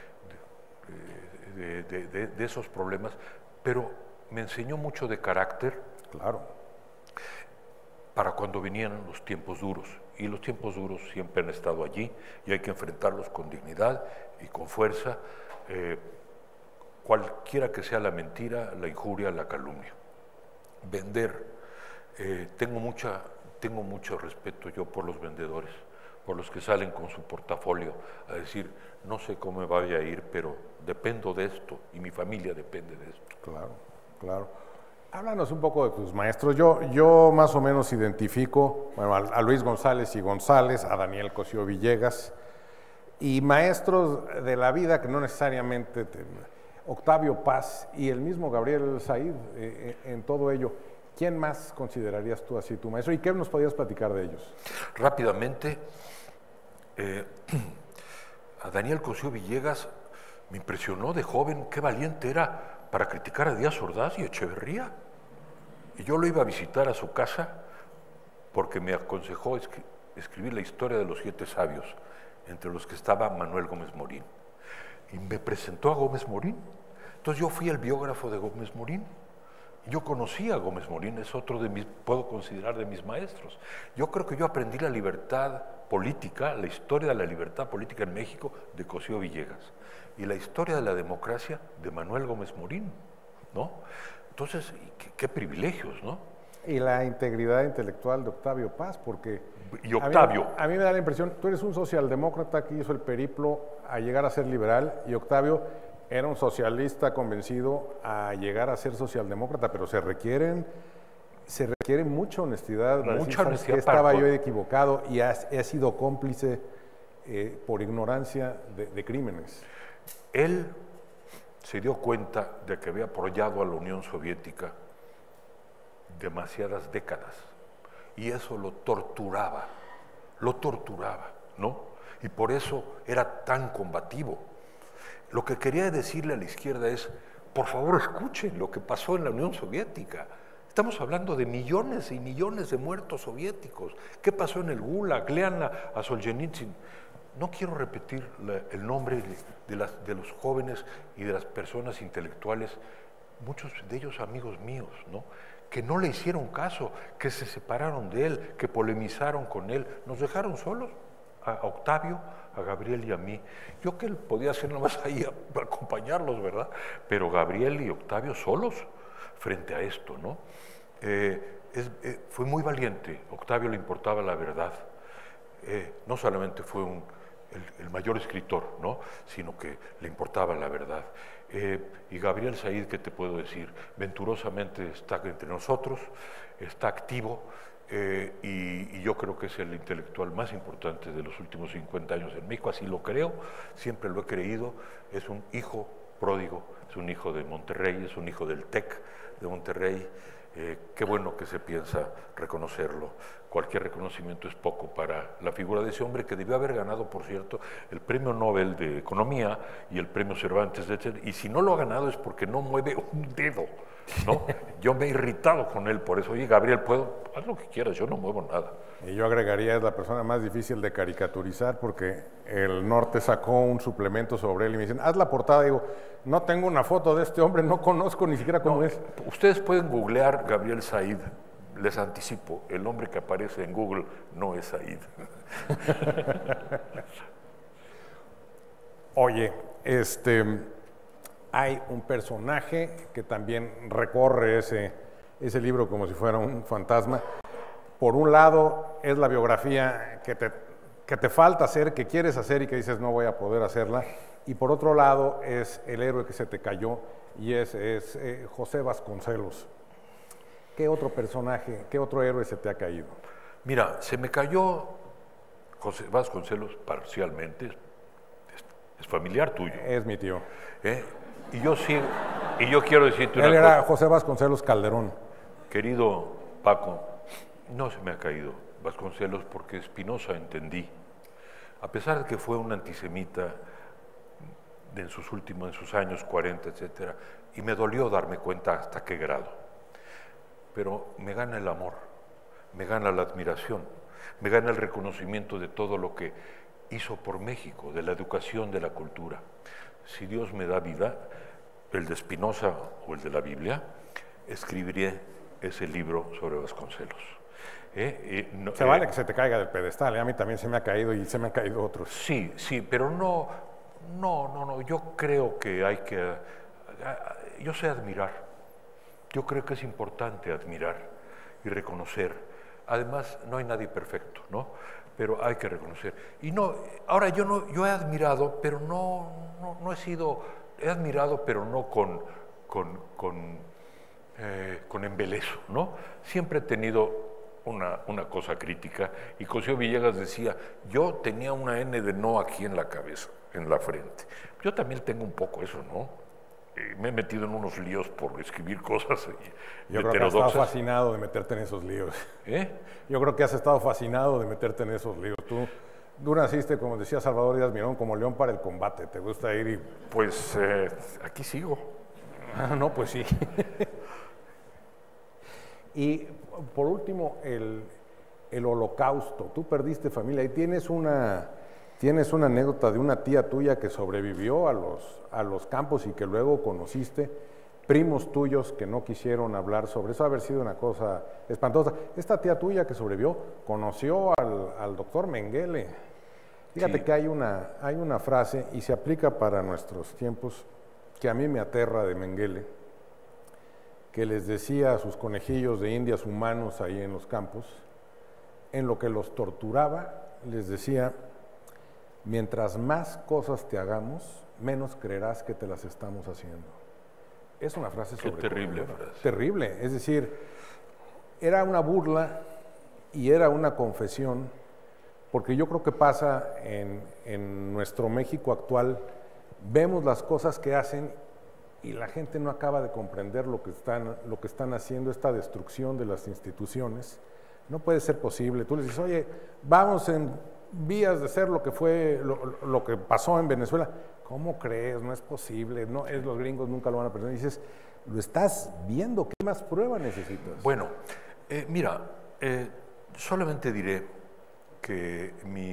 de esos problemas, pero me enseñó mucho de carácter. Claro. Para cuando vinieran los tiempos duros. Y los tiempos duros siempre han estado allí y hay que enfrentarlos con dignidad y con fuerza, cualquiera que sea la mentira, la injuria, la calumnia. Vender, tengo mucho respeto yo por los vendedores, por los que salen con su portafolio a decir, no sé cómo me vaya a ir, pero dependo de esto y mi familia depende de esto. Claro, claro. Háblanos un poco de tus maestros. Yo más o menos identifico a Luis González y González, a Daniel Cosío Villegas, y maestros de la vida que no necesariamente, Octavio Paz y el mismo Gabriel Said, en todo ello. ¿Quién más considerarías tú así tu maestro y qué nos podías platicar de ellos? Rápidamente, a Daniel Cosío Villegas me impresionó de joven, qué valiente era para criticar a Díaz Ordaz y Echeverría. Y yo lo iba a visitar a su casa porque me aconsejó escribir la historia de los 7 sabios, entre los que estaba Manuel Gómez Morín. Y me presentó a Gómez Morín. Entonces yo fui el biógrafo de Gómez Morín. Y yo conocí a Gómez Morín, es otro puedo considerar de mis maestros. Yo creo que yo aprendí la libertad política, la historia de la libertad política en México de Cosío Villegas y la historia de la democracia de Manuel Gómez Morín, ¿no? Entonces, qué privilegios, ¿no? Y la integridad intelectual de Octavio Paz, porque... Y Octavio. A mí me da la impresión, tú eres un socialdemócrata que hizo el periplo a llegar a ser liberal, y Octavio era un socialista convencido a llegar a ser socialdemócrata, pero se requiere mucha honestidad. Mucha honestidad. Que estaba yo equivocado y he sido cómplice por ignorancia de crímenes. Él se dio cuenta de que había apoyado a la Unión Soviética demasiadas décadas y eso lo torturaba, ¿no? Y por eso era tan combativo. Lo que quería decirle a la izquierda es, por favor, escuchen lo que pasó en la Unión Soviética. Estamos hablando de millones y millones de muertos soviéticos. ¿Qué pasó en el Gulag? Léanla a Solzhenitsyn. No quiero repetir el nombre de los jóvenes y de las personas intelectuales, muchos de ellos amigos míos, ¿no?, que no le hicieron caso, que se separaron de él, que polemizaron con él, nos dejaron solos, a Octavio, a Gabriel y a mí. Yo que él podía hacer nomás ahí a acompañarlos, ¿verdad? Pero Gabriel y Octavio solos frente a esto, ¿no? Fue muy valiente. Octavio le importaba la verdad. No solamente fue el mayor escritor, ¿no?, sino que le importaba la verdad. Y Gabriel Said, ¿qué te puedo decir? Venturosamente está entre nosotros, está activo, y yo creo que es el intelectual más importante de los últimos 50 años en México, así lo creo, siempre lo he creído. Es un hijo pródigo, es un hijo de Monterrey, es un hijo del TEC de Monterrey. Qué bueno que se piensa reconocerlo. Cualquier reconocimiento es poco para la figura de ese hombre, que debió haber ganado, por cierto, el Premio Nobel de Economía y el Premio Cervantes, etc. Y si no lo ha ganado es porque no mueve un dedo, ¿no? Yo me he irritado con él por eso. Oye, Gabriel, haz lo que quieras, yo no muevo nada. Y yo agregaría, es la persona más difícil de caricaturizar, porque el Norte sacó un suplemento sobre él y me dicen, haz la portada. Digo, no tengo una foto de este hombre, no conozco ni siquiera cómo es. Ustedes pueden googlear Gabriel Said, les anticipo, el nombre que aparece en Google no es Said. Oye, hay un personaje que también recorre ese libro como si fuera un fantasma. Por un lado es la biografía que te falta hacer, que quieres hacer y que dices no voy a poder hacerla. Y por otro lado es el héroe que se te cayó, y es José Vasconcelos. ¿Qué otro personaje, qué otro héroe se te ha caído? Mira, se me cayó José Vasconcelos parcialmente, es familiar tuyo. Es mi tío. Y yo quiero decirte una cosa. Él era José Vasconcelos Calderón. Querido Paco, no se me ha caído Vasconcelos porque Spinoza entendí, a pesar de que fue un antisemita en sus años 40, etcétera, y me dolió darme cuenta hasta qué grado. Pero me gana el amor, me gana la admiración, me gana el reconocimiento de todo lo que hizo por México, de la educación, de la cultura. Si Dios me da vida, el de Spinoza o el de la Biblia, escribiré ese libro sobre Vasconcelos. Se vale que se te caiga del pedestal, a mí también se me ha caído y se me han caído otros. Sí, pero no, yo creo que hay que, yo sé admirar. Yo creo que es importante admirar y reconocer. Además, no hay nadie perfecto, ¿no? Pero hay que reconocer. Y no, ahora yo he admirado, pero no he sido, he admirado, pero no con embeleso, ¿no? Siempre he tenido una cosa crítica, y Cosío Villegas decía, yo tenía una N de no aquí en la cabeza, en la frente. Yo también tengo un poco eso, ¿no? Me he metido en unos líos por escribir cosas Yo creo que has estado fascinado de meterte en esos líos. Yo creo que has estado fascinado de meterte en esos líos. Tú naciste, como decía Salvador Díaz Mirón, como león para el combate. ¿Te gusta ir y...? Pues aquí sigo. No, pues sí. Y por último, el Holocausto. Tú perdiste familia y tienes una anécdota de una tía tuya que sobrevivió a los campos y que luego conociste, primos tuyos que no quisieron hablar sobre eso, haber sido una cosa espantosa. Esta tía tuya que sobrevivió conoció al doctor Mengele. Fíjate, sí, que hay una frase, y se aplica para nuestros tiempos, que a mí me aterra de Mengele, que les decía a sus conejillos de indias humanos ahí en los campos, en lo que los torturaba, les decía: mientras más cosas te hagamos, menos creerás que te las estamos haciendo. Es una frase sobre... Qué terrible frase. Terrible, es decir, era una burla y era una confesión, porque yo creo que pasa en nuestro México actual, vemos las cosas que hacen y la gente no acaba de comprender lo que están haciendo, esta destrucción de las instituciones. No puede ser posible. Tú les dices, oye, vamos en vías de ser lo que fue, lo que pasó en Venezuela. ¿cómo crees? No es posible, no, los gringos nunca lo van a perder. Y dices, lo estás viendo, ¿qué más prueba necesitas? Bueno, mira, solamente diré que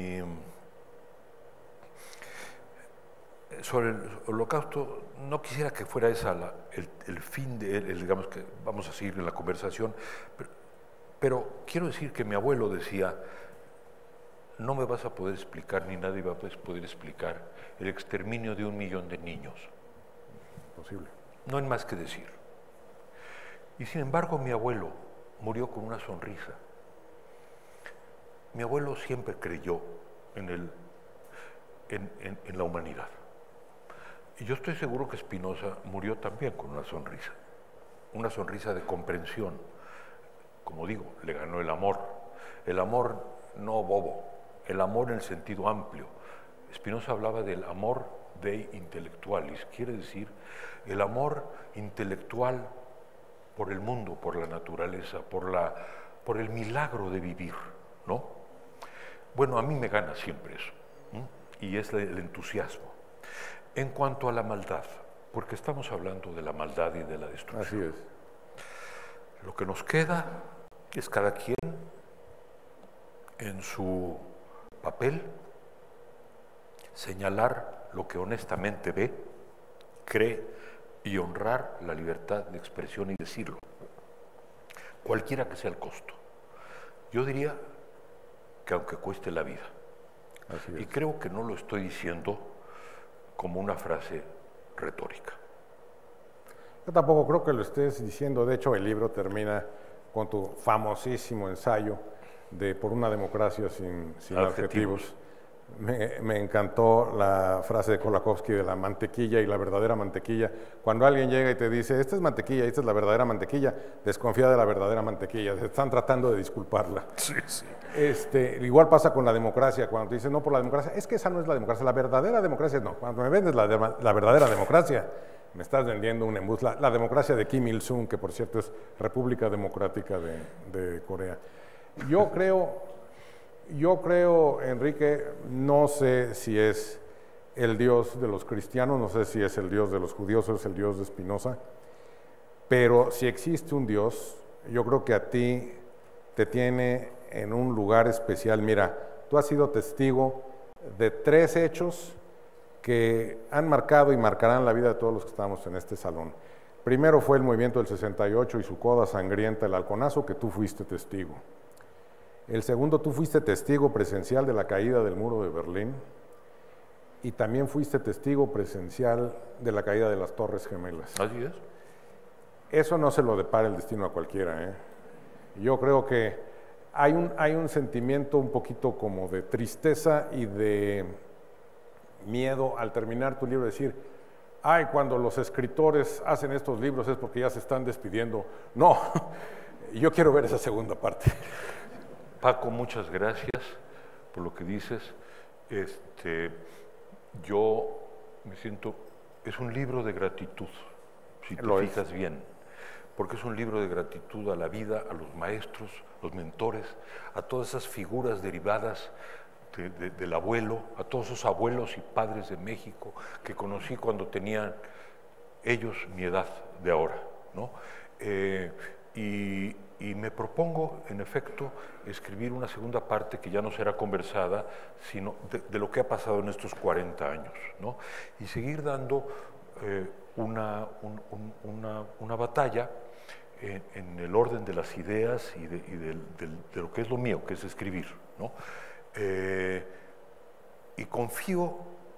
sobre el Holocausto, no quisiera que fuera esa el fin de él, digamos que vamos a seguir en la conversación, pero quiero decir que mi abuelo decía, no me vas a poder explicar, ni nadie va a poder explicar el exterminio de 1 millón de niños. Posible. No hay más que decir. Y sin embargo, mi abuelo murió con una sonrisa. Mi abuelo siempre creyó en la humanidad. Y yo estoy seguro que Spinoza murió también con una sonrisa de comprensión. Como digo, le ganó el amor no bobo, el amor en el sentido amplio. Spinoza hablaba del amor dei intellectualis, quiere decir el amor intelectual por el mundo, por la naturaleza, por el milagro de vivir, ¿no? Bueno, a mí me gana siempre eso, y es el entusiasmo. En cuanto a la maldad, porque estamos hablando de la maldad y de la destrucción. Así es. Lo que nos queda es cada quien en su papel señalar lo que honestamente ve, cree y honrar la libertad de expresión y decirlo, cualquiera que sea el costo. Yo diría que aunque cueste la vida. Así es. Y creo que no lo estoy diciendo como una frase retórica. Yo tampoco creo que lo estés diciendo. De hecho, el libro termina con tu famosísimo ensayo de Por una democracia sin adjetivos. Me encantó la frase de Kolakowski de la mantequilla y la verdadera mantequilla. Cuando alguien llega y te dice, esta es mantequilla y esta es la verdadera mantequilla, desconfía de la verdadera mantequilla. Se están tratando de disculparla. Sí, sí. Igual pasa con la democracia. Cuando te dicen, no, por la democracia, es que esa no es la democracia. La verdadera democracia no. Cuando me vendes la verdadera democracia, me estás vendiendo un embus. La democracia de Kim Il-sung, que por cierto es República Democrática de Corea. Yo creo, Enrique, no sé si es el Dios de los cristianos, no sé si es el Dios de los judíos o es el Dios de Spinoza, pero si existe un Dios, yo creo que a ti te tiene en un lugar especial. Mira, tú has sido testigo de 3 hechos que han marcado y marcarán la vida de todos los que estamos en este salón. Primero fue el movimiento del 68 y su coda sangrienta, el halconazo, que tú fuiste testigo. El segundo, tú fuiste testigo presencial de la caída del muro de Berlín y también fuiste testigo presencial de la caída de las Torres Gemelas. Así es. Eso no se lo depara el destino a cualquiera, ¿eh? Yo creo que hay un sentimiento un poquito como de tristeza y de miedo al terminar tu libro, decir, ay, cuando los escritores hacen estos libros es porque ya se están despidiendo. No, yo quiero ver esa segunda parte. Paco, muchas gracias por lo que dices. Yo me siento, es un libro de gratitud, si te fijas bien, porque es un libro de gratitud a la vida, a los maestros, los mentores, a todas esas figuras derivadas del abuelo, a todos esos abuelos y padres de México que conocí cuando tenían ellos mi edad de ahora, ¿no? Y me propongo, en efecto, escribir una segunda parte que ya no será conversada, sino de lo que ha pasado en estos 40 años, ¿no? Y seguir dando una batalla en el orden de las ideas y de lo que es lo mío, que es escribir, ¿no? Y confío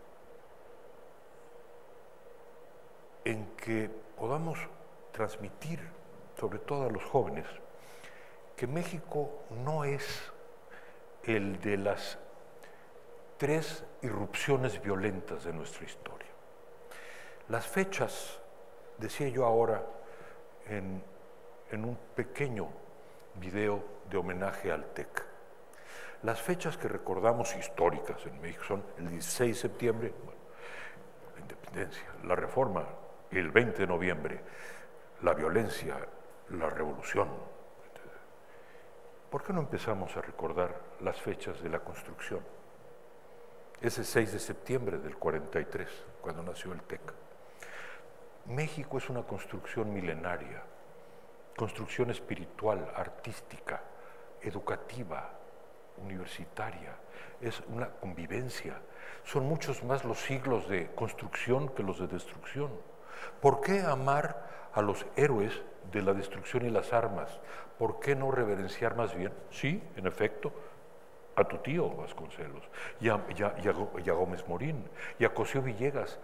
en que podamos transmitir, sobre todo a los jóvenes, que México no es el de las 3 irrupciones violentas de nuestra historia. Las fechas, decía yo ahora en un pequeño video de homenaje al TEC, las fechas que recordamos históricas en México son el 16 de septiembre, bueno, la independencia, la reforma, el 20 de noviembre, la violencia, la revolución. ¿Por qué no empezamos a recordar las fechas de la construcción? Ese 6 de septiembre del 43, cuando nació el TEC. México es una construcción milenaria, construcción espiritual, artística, educativa, universitaria, es una convivencia. Son muchos más los siglos de construcción que los de destrucción. ¿Por qué amar a los héroes de la destrucción y las armas? ¿Por qué no reverenciar más bien? Sí, en efecto, a tu tío Vasconcelos, y a Gómez Morín, y a Cosío Villegas,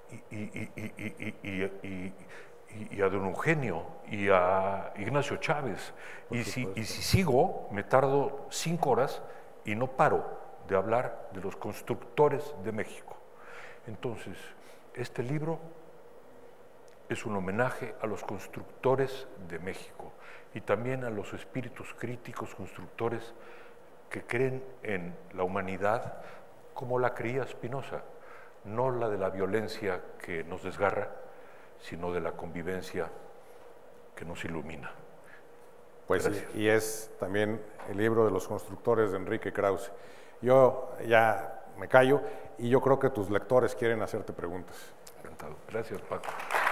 y a don Eugenio, y a Ignacio Chávez. Y si sigo, me tardo 5 horas y no paro de hablar de los constructores de México. Entonces, este libro es un homenaje a los constructores de México y también a los espíritus críticos constructores que creen en la humanidad como la creía Spinoza, no la de la violencia que nos desgarra, sino de la convivencia que nos ilumina. Pues sí, y es también el libro de los constructores de Enrique Krause. Yo ya me callo y yo creo que tus lectores quieren hacerte preguntas. Encantado. Gracias, Paco.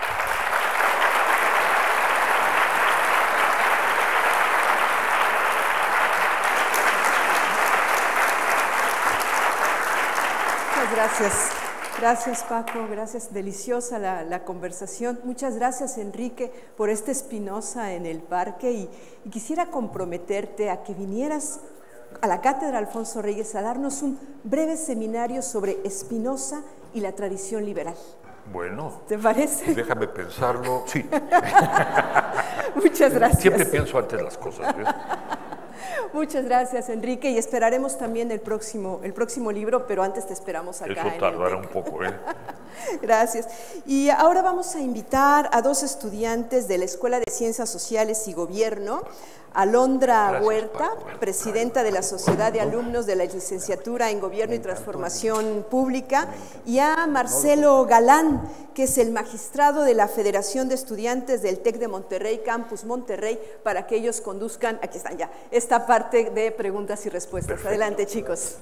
Muchas gracias. Gracias, Paco. Gracias. Deliciosa la conversación. Muchas gracias, Enrique, por este Spinoza en el parque. Y quisiera comprometerte a que vinieras a la Cátedra Alfonso Reyes a darnos un breve seminario sobre Spinoza y la tradición liberal. Bueno. ¿Te parece? Déjame pensarlo. Sí. Muchas gracias. Siempre pienso antes las cosas, ¿ves? Muchas gracias, Enrique, y esperaremos también el próximo libro, pero antes te esperamos acá. Eso tardará un poco, ¿eh? Gracias. Y ahora vamos a invitar a 2 estudiantes de la Escuela de Ciencias Sociales y Gobierno, Alondra Huerta, presidenta de la Sociedad de Alumnos de la Licenciatura en Gobierno y Transformación Pública, y a Marcelo Galán, que es el magistrado de la Federación de Estudiantes del TEC de Monterrey, Campus Monterrey, para que ellos conduzcan, aquí están ya, esta parte de preguntas y respuestas. Perfecto. Adelante, chicos.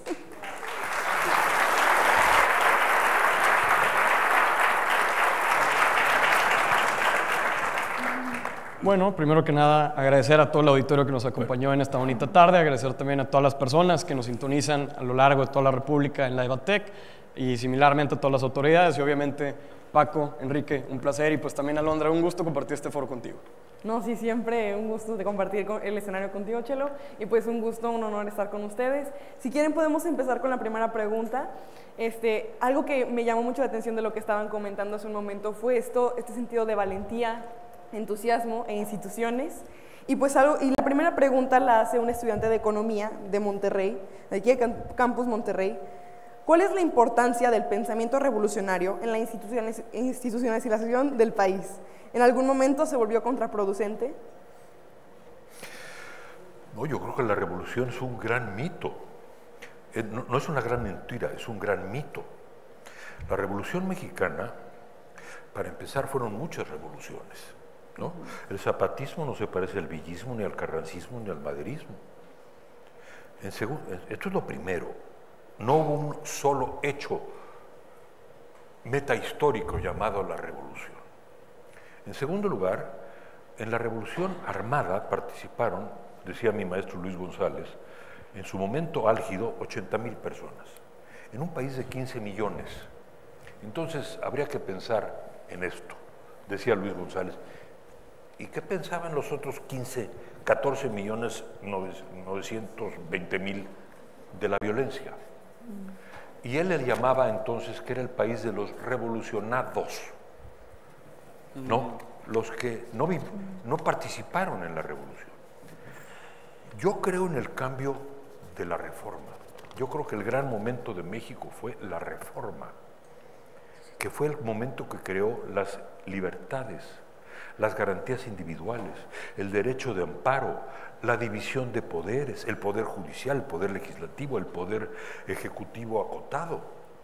Bueno, primero que nada, agradecer a todo el auditorio que nos acompañó en esta bonita tarde, agradecer también a todas las personas que nos sintonizan a lo largo de toda la República en la EVATEC y similarmente a todas las autoridades y obviamente Paco, Enrique, un placer y pues también Alondra, un gusto compartir este foro contigo. No, sí, siempre un gusto de compartir el escenario contigo, Chelo, y pues un gusto, un honor estar con ustedes. Si quieren podemos empezar con la primera pregunta. Algo que me llamó mucho la atención de lo que estaban comentando hace un momento fue este sentido de valentía, entusiasmo e instituciones. Y pues la primera pregunta la hace un estudiante de Economía de Monterrey, de aquí de Campus Monterrey. ¿Cuál es la importancia del pensamiento revolucionario en la institucionalización del país? ¿En algún momento se volvió contraproducente? No, yo creo que la revolución es un gran mito. No es una gran mentira, es un gran mito. La Revolución Mexicana, para empezar, fueron muchas revoluciones, ¿no? El zapatismo no se parece al villismo, ni al carrancismo, ni al maderismo. Esto es lo primero. No hubo un solo hecho metahistórico llamado la revolución. En segundo lugar, en la revolución armada participaron, decía mi maestro Luis González, en su momento álgido, 80,000 personas, en un país de 15 millones. Entonces, habría que pensar en esto, decía Luis González. ¿Y qué pensaban los otros 14,920,000 de la violencia? Y él le llamaba entonces que era el país de los revolucionados, ¿no? Los que no participaron en la revolución. Yo creo en el cambio de la reforma. Yo creo que el gran momento de México fue la reforma, que fue el momento que creó las libertades, las garantías individuales, el derecho de amparo, la división de poderes, el poder judicial, el poder legislativo, el poder ejecutivo acotado.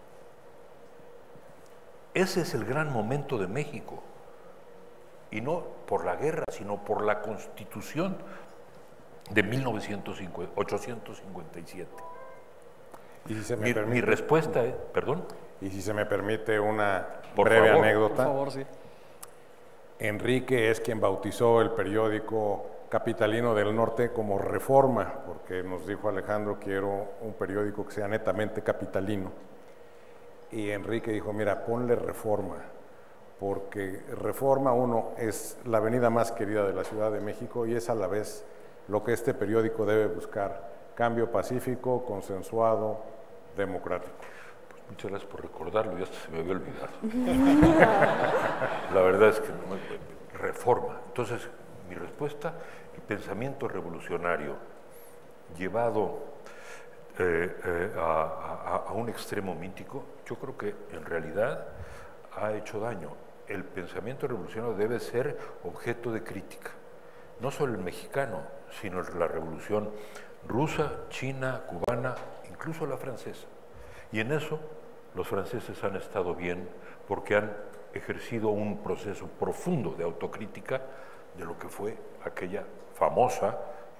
Ese es el gran momento de México, y no por la guerra, sino por la Constitución de 1857. Y si se me Mi permite, respuesta es, perdón. y si se me permite una Por breve favor. anécdota. Por favor, sí. Enrique es quien bautizó el periódico Capitalino del Norte como Reforma, porque nos dijo Alejandro, quiero un periódico que sea netamente capitalino. Y Enrique dijo, mira, ponle Reforma, porque Reforma, uno, es la avenida más querida de la Ciudad de México y es a la vez lo que este periódico debe buscar, cambio pacífico, consensuado, democrático. Pues muchas gracias por recordarlo, ya hasta se me había olvidado. La verdad es que Reforma. Entonces, mi respuesta, el pensamiento revolucionario llevado a un extremo mítico, yo creo que en realidad ha hecho daño. El pensamiento revolucionario debe ser objeto de crítica, no solo el mexicano, sino la revolución rusa, china, cubana, incluso la francesa. Y en eso los franceses han estado bien porque han ejercido un proceso profundo de autocrítica de lo que fue aquella famosa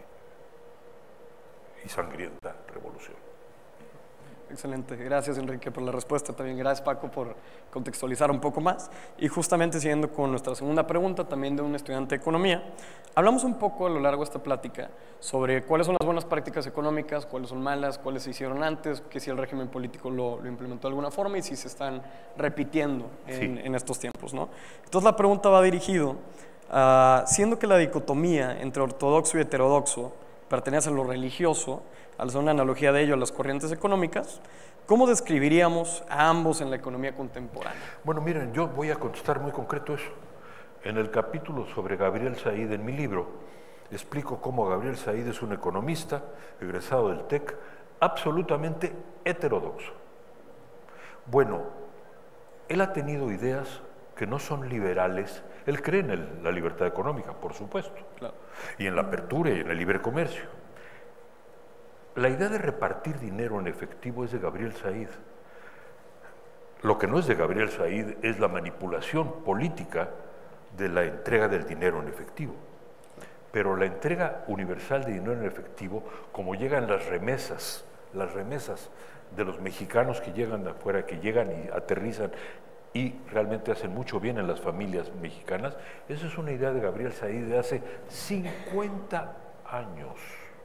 y sangrienta revolución. Excelente, gracias Enrique por la respuesta, también gracias Paco por contextualizar un poco más. Y justamente siguiendo con nuestra segunda pregunta, también de un estudiante de economía, hablamos un poco a lo largo de esta plática sobre cuáles son las buenas prácticas económicas, cuáles son malas, cuáles se hicieron antes, que si el régimen político lo implementó de alguna forma y si se están repitiendo en estos tiempos, ¿no? Entonces la pregunta va dirigido a, siendo que la dicotomía entre ortodoxo y heterodoxo pertenece a lo religioso, al hacer una analogía de ello a las corrientes económicas, ¿cómo describiríamos a ambos en la economía contemporánea? Bueno, miren, yo voy a contestar muy concreto eso. En el capítulo sobre Gabriel Said en mi libro, explico cómo Gabriel Said es un economista egresado del TEC absolutamente heterodoxo. Bueno, él ha tenido ideas que no son liberales. Él cree en la libertad económica, por supuesto, Claro. y en la apertura y en el libre comercio. La idea de repartir dinero en efectivo es de Gabriel Said. Lo que no es de Gabriel Said es la manipulación política de la entrega del dinero en efectivo. Pero la entrega universal de dinero en efectivo, como llegan las remesas de los mexicanos que llegan de afuera, que llegan y aterrizan y realmente hacen mucho bien en las familias mexicanas, esa es una idea de Gabriel Said de hace 50 años.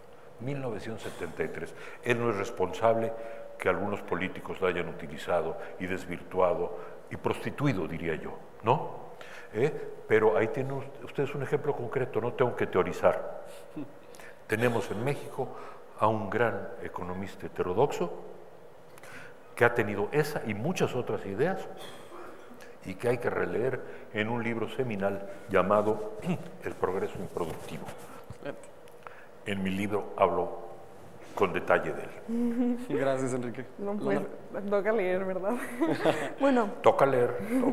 1973. Él no es responsable que algunos políticos la hayan utilizado y desvirtuado y prostituido, diría yo, ¿no? Pero ahí tienen ustedes un ejemplo concreto, no tengo que teorizar. Tenemos en México a un gran economista heterodoxo que ha tenido esa y muchas otras ideas y que hay que releer en un libro seminal llamado El progreso improductivo. En mi libro hablo con detalle de él. Gracias, Enrique. No, pues, toca leer, ¿verdad? Bueno. Toca leer.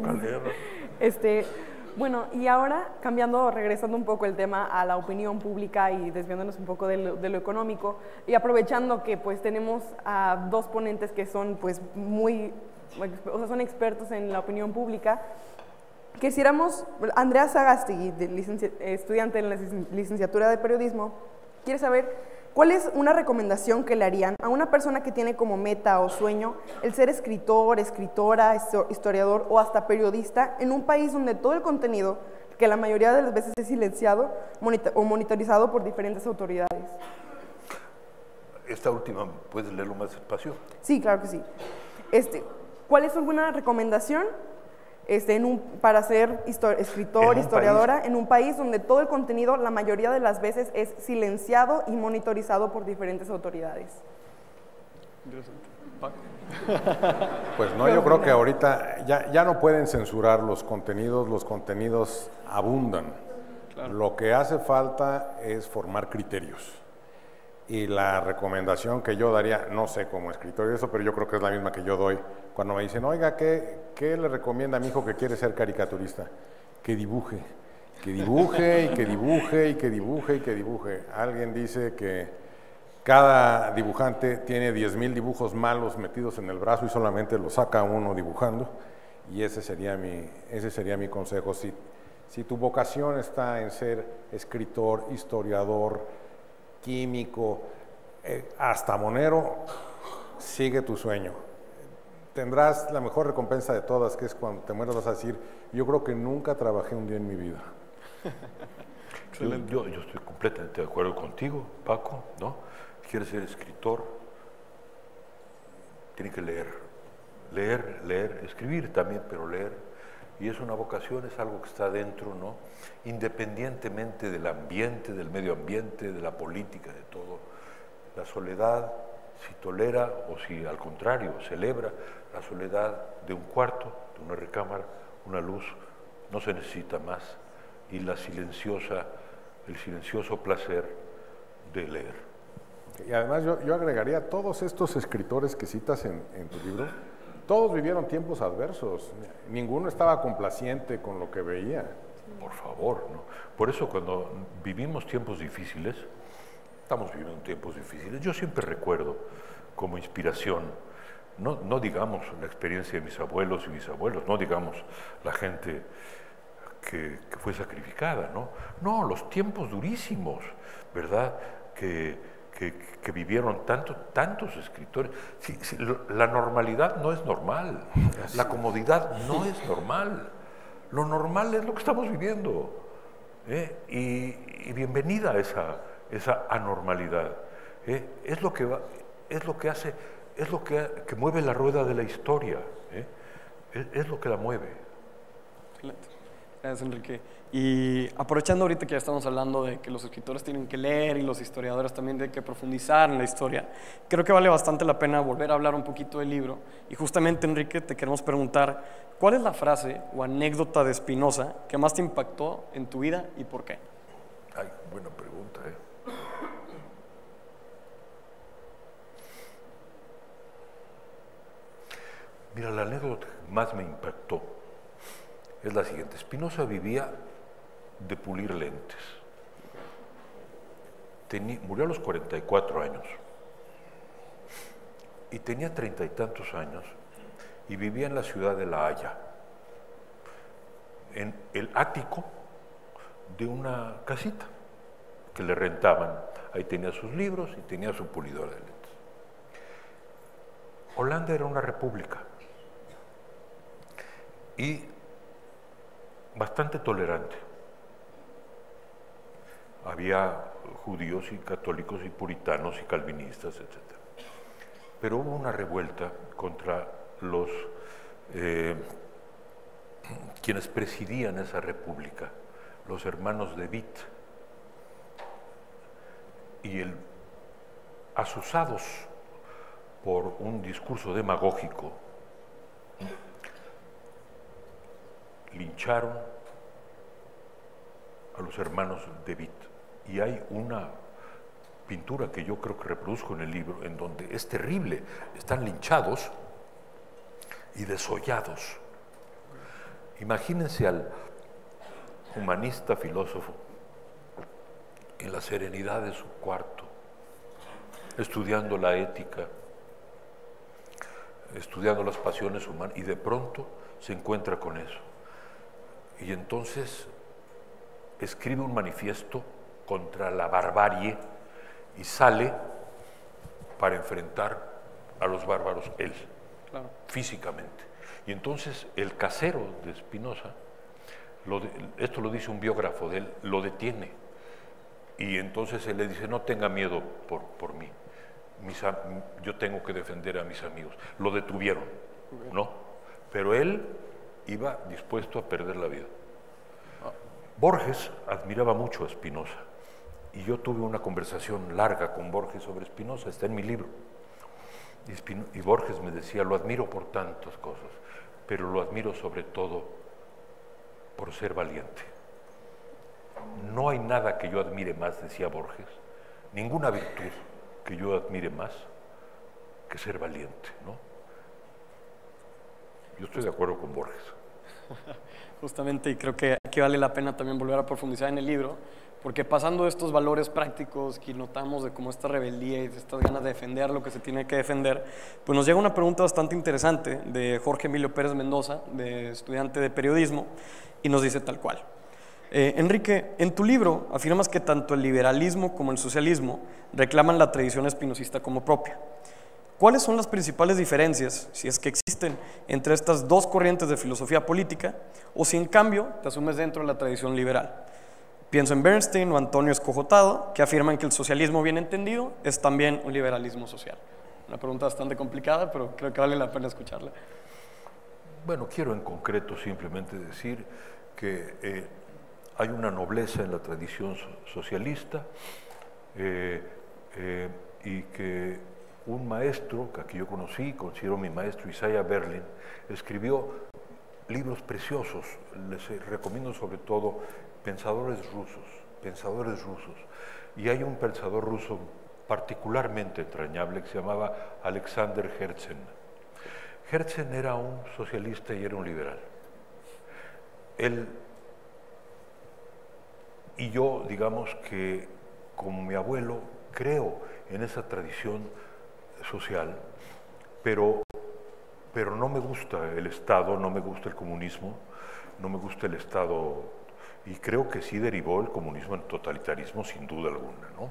Bueno, y ahora regresando un poco el tema a la opinión pública y desviándonos un poco de lo económico y aprovechando que pues tenemos a dos ponentes que son pues son expertos en la opinión pública, quisiéramos, Andrea Sagasti, estudiante en la licenciatura de periodismo, quiere saber cuál es una recomendación que le harían a una persona que tiene como meta o sueño el ser escritor, escritora, historiador o hasta periodista en un país donde todo el contenido, que la mayoría de las veces es silenciado o monitorizado por diferentes autoridades. Esta última, ¿puedes leerlo más despacio? Sí, claro que sí. ¿Cuál es alguna recomendación para ser escritor, historiadora, en un país donde todo el contenido, la mayoría de las veces, es silenciado y monitorizado por diferentes autoridades? Interesante. Paco. Pues no, yo creo que ahorita ya no pueden censurar los contenidos abundan. Claro. Lo que hace falta es formar criterios. Y la recomendación que yo daría, no sé como escritor y eso, pero yo creo que es la misma que yo doy cuando me dicen, oiga, ¿qué le recomienda a mi hijo que quiere ser caricaturista? Que dibuje y que dibuje y que dibuje y que dibuje. Alguien dice que cada dibujante tiene 10,000 dibujos malos metidos en el brazo y solamente lo saca uno dibujando, y ese sería mi consejo. Si tu vocación está en ser escritor, historiador, químico, hasta monero, sigue tu sueño. Tendrás la mejor recompensa de todas, que es cuando te mueras vas a decir, yo creo que nunca trabajé un día en mi vida. Yo estoy completamente de acuerdo contigo, Paco, ¿no? Quieres ser escritor, tiene que leer, escribir también, pero leer. Y es una vocación, es algo que está dentro, ¿no? Independientemente del ambiente, del medio ambiente, de la política, de todo. La soledad, si tolera o si al contrario celebra la soledad de un cuarto, de una recámara, una luz, no se necesita más. Y el silencioso placer de leer. Y además yo agregaría, todos estos escritores que citas en tu libro, todos vivieron tiempos adversos, ninguno estaba complaciente con lo que veía. Por favor, ¿no? Por eso cuando vivimos tiempos difíciles, estamos viviendo tiempos difíciles, yo siempre recuerdo como inspiración, no digamos la experiencia de mis abuelos y bisabuelos, no digamos la gente que fue sacrificada, ¿no? No, los tiempos durísimos, ¿verdad? Que vivieron tantos escritores. Sí, la normalidad no es normal, la comodidad no es normal. Lo normal es lo que estamos viviendo, ¿eh? Y bienvenida a esa anormalidad. Es lo que mueve la rueda de la historia, ¿eh? Es lo que la mueve. Excelente. Gracias, Enrique. Y aprovechando ahorita que ya estamos hablando de que los escritores tienen que leer y los historiadores también tienen que profundizar en la historia, creo que vale bastante la pena volver a hablar un poquito del libro. Y justamente, Enrique, te queremos preguntar, ¿cuál es la frase o anécdota de Spinoza que más te impactó en tu vida y por qué? Ay, buena pregunta, ¿eh? Mira, la anécdota que más me impactó es la siguiente. Spinoza vivía de pulir lentes. Murió a los 44 años y tenía 30 y tantos años y vivía en la ciudad de La Haya, en el ático de una casita que le rentaban. Ahí tenía sus libros y tenía su pulidora de lentes. Holanda era una república y bastante tolerante. Había judíos y católicos y puritanos y calvinistas, etc. Pero hubo una revuelta contra los quienes presidían esa república, los hermanos de Witt, y asusados por un discurso demagógico, lincharon a los hermanos de Witt. Y hay una pintura que yo creo que reproduzco en el libro, en donde es terrible, están linchados y desollados. Imagínense al humanista filósofo en la serenidad de su cuarto, estudiando la ética, estudiando las pasiones humanas, y de pronto se encuentra con eso. Y entonces escribe un manifiesto contra la barbarie y sale para enfrentar a los bárbaros él, claro, físicamente. Y entonces el casero de Spinoza, esto lo dice un biógrafo de él, lo detiene. Y entonces él le dice, no tenga miedo por mí, yo tengo que defender a mis amigos. Lo detuvieron, ¿no? Pero él iba dispuesto a perder la vida. Borges admiraba mucho a Spinoza y yo tuve una conversación larga con Borges sobre Spinoza, está en mi libro. Y Borges me decía, lo admiro por tantas cosas, pero lo admiro sobre todo por ser valiente. No hay nada que yo admire más, decía Borges, ninguna virtud que yo admire más que ser valiente, ¿no? Yo estoy de acuerdo con Borges. Justamente, y creo que aquí vale la pena también volver a profundizar en el libro, porque pasando de estos valores prácticos que notamos de cómo esta rebeldía y de estas ganas de defender lo que se tiene que defender, pues nos llega una pregunta bastante interesante de Jorge Emilio Pérez Mendoza, de estudiante de periodismo, y nos dice tal cual. Enrique, en tu libro afirmas que tanto el liberalismo como el socialismo reclaman la tradición espinosista como propia. ¿Cuáles son las principales diferencias, si es que existen, entre estas dos corrientes de filosofía política, o si en cambio te asumes dentro de la tradición liberal? Pienso en Bernstein o Antonio Escojotado, que afirman que el socialismo bien entendido es también un liberalismo social. Una pregunta bastante complicada, pero creo que vale la pena escucharla. Bueno, quiero en concreto simplemente decir que hay una nobleza en la tradición socialista y que un maestro que yo conocí, considero mi maestro, Isaiah Berlin, escribió libros preciosos. Les recomiendo sobre todo pensadores rusos. Y hay un pensador ruso particularmente entrañable que se llamaba Alexander Herzen. Herzen era un socialista y era un liberal. Él y yo, digamos que como mi abuelo, creo en esa tradición social, pero no me gusta el Estado, no me gusta el comunismo, no me gusta el Estado, y creo que sí derivó el comunismo en totalitarismo sin duda alguna, ¿no?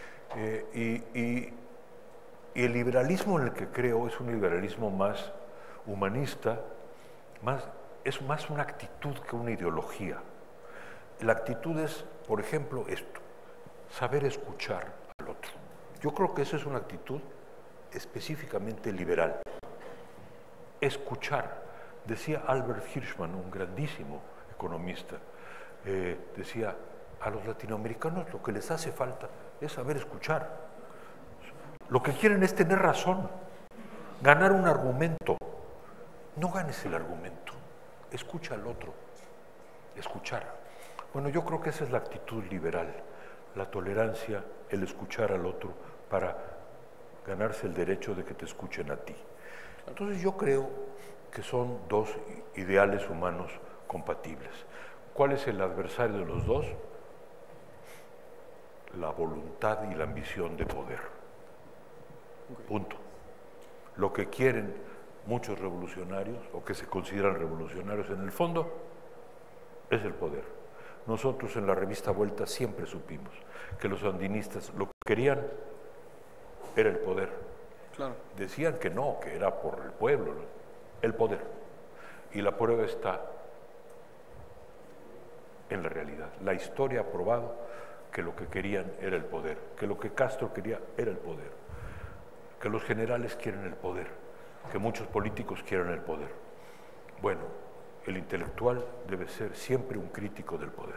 Y el liberalismo en el que creo es un liberalismo más humanista, es más una actitud que una ideología. La actitud es, por ejemplo, esto, saber escuchar al otro. Yo creo que esa es una actitud específicamente liberal. Escuchar. Decía Albert Hirschman, un grandísimo economista, decía, a los latinoamericanos lo que les hace falta es saber escuchar. Lo que quieren es tener razón, ganar un argumento. No ganes el argumento, escucha al otro, escuchar. Bueno, yo creo que esa es la actitud liberal, la tolerancia, el escuchar al otro para ganarse el derecho de que te escuchen a ti. Entonces yo creo que son dos ideales humanos compatibles. ¿Cuál es el adversario de los dos? La voluntad y la ambición de poder. Punto. Lo que quieren muchos revolucionarios, o que se consideran revolucionarios en el fondo, es el poder. Nosotros en la revista Vuelta siempre supimos que los sandinistas lo que querían era el poder. Claro. Decían que no, que era por el pueblo, el poder. Y la prueba está en la realidad. La historia ha probado que lo que querían era el poder, que lo que Castro quería era el poder, que los generales quieren el poder, que muchos políticos quieren el poder. Bueno, el intelectual debe ser siempre un crítico del poder.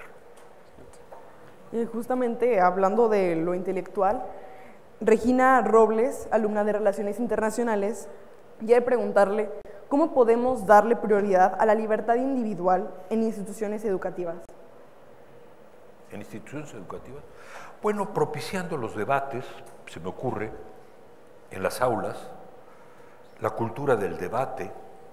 Justamente hablando de lo intelectual, Regina Robles, alumna de Relaciones Internacionales, quiere preguntarle cómo podemos darle prioridad a la libertad individual en instituciones educativas. ¿En instituciones educativas? Bueno, propiciando los debates, se me ocurre, en las aulas, la cultura del debate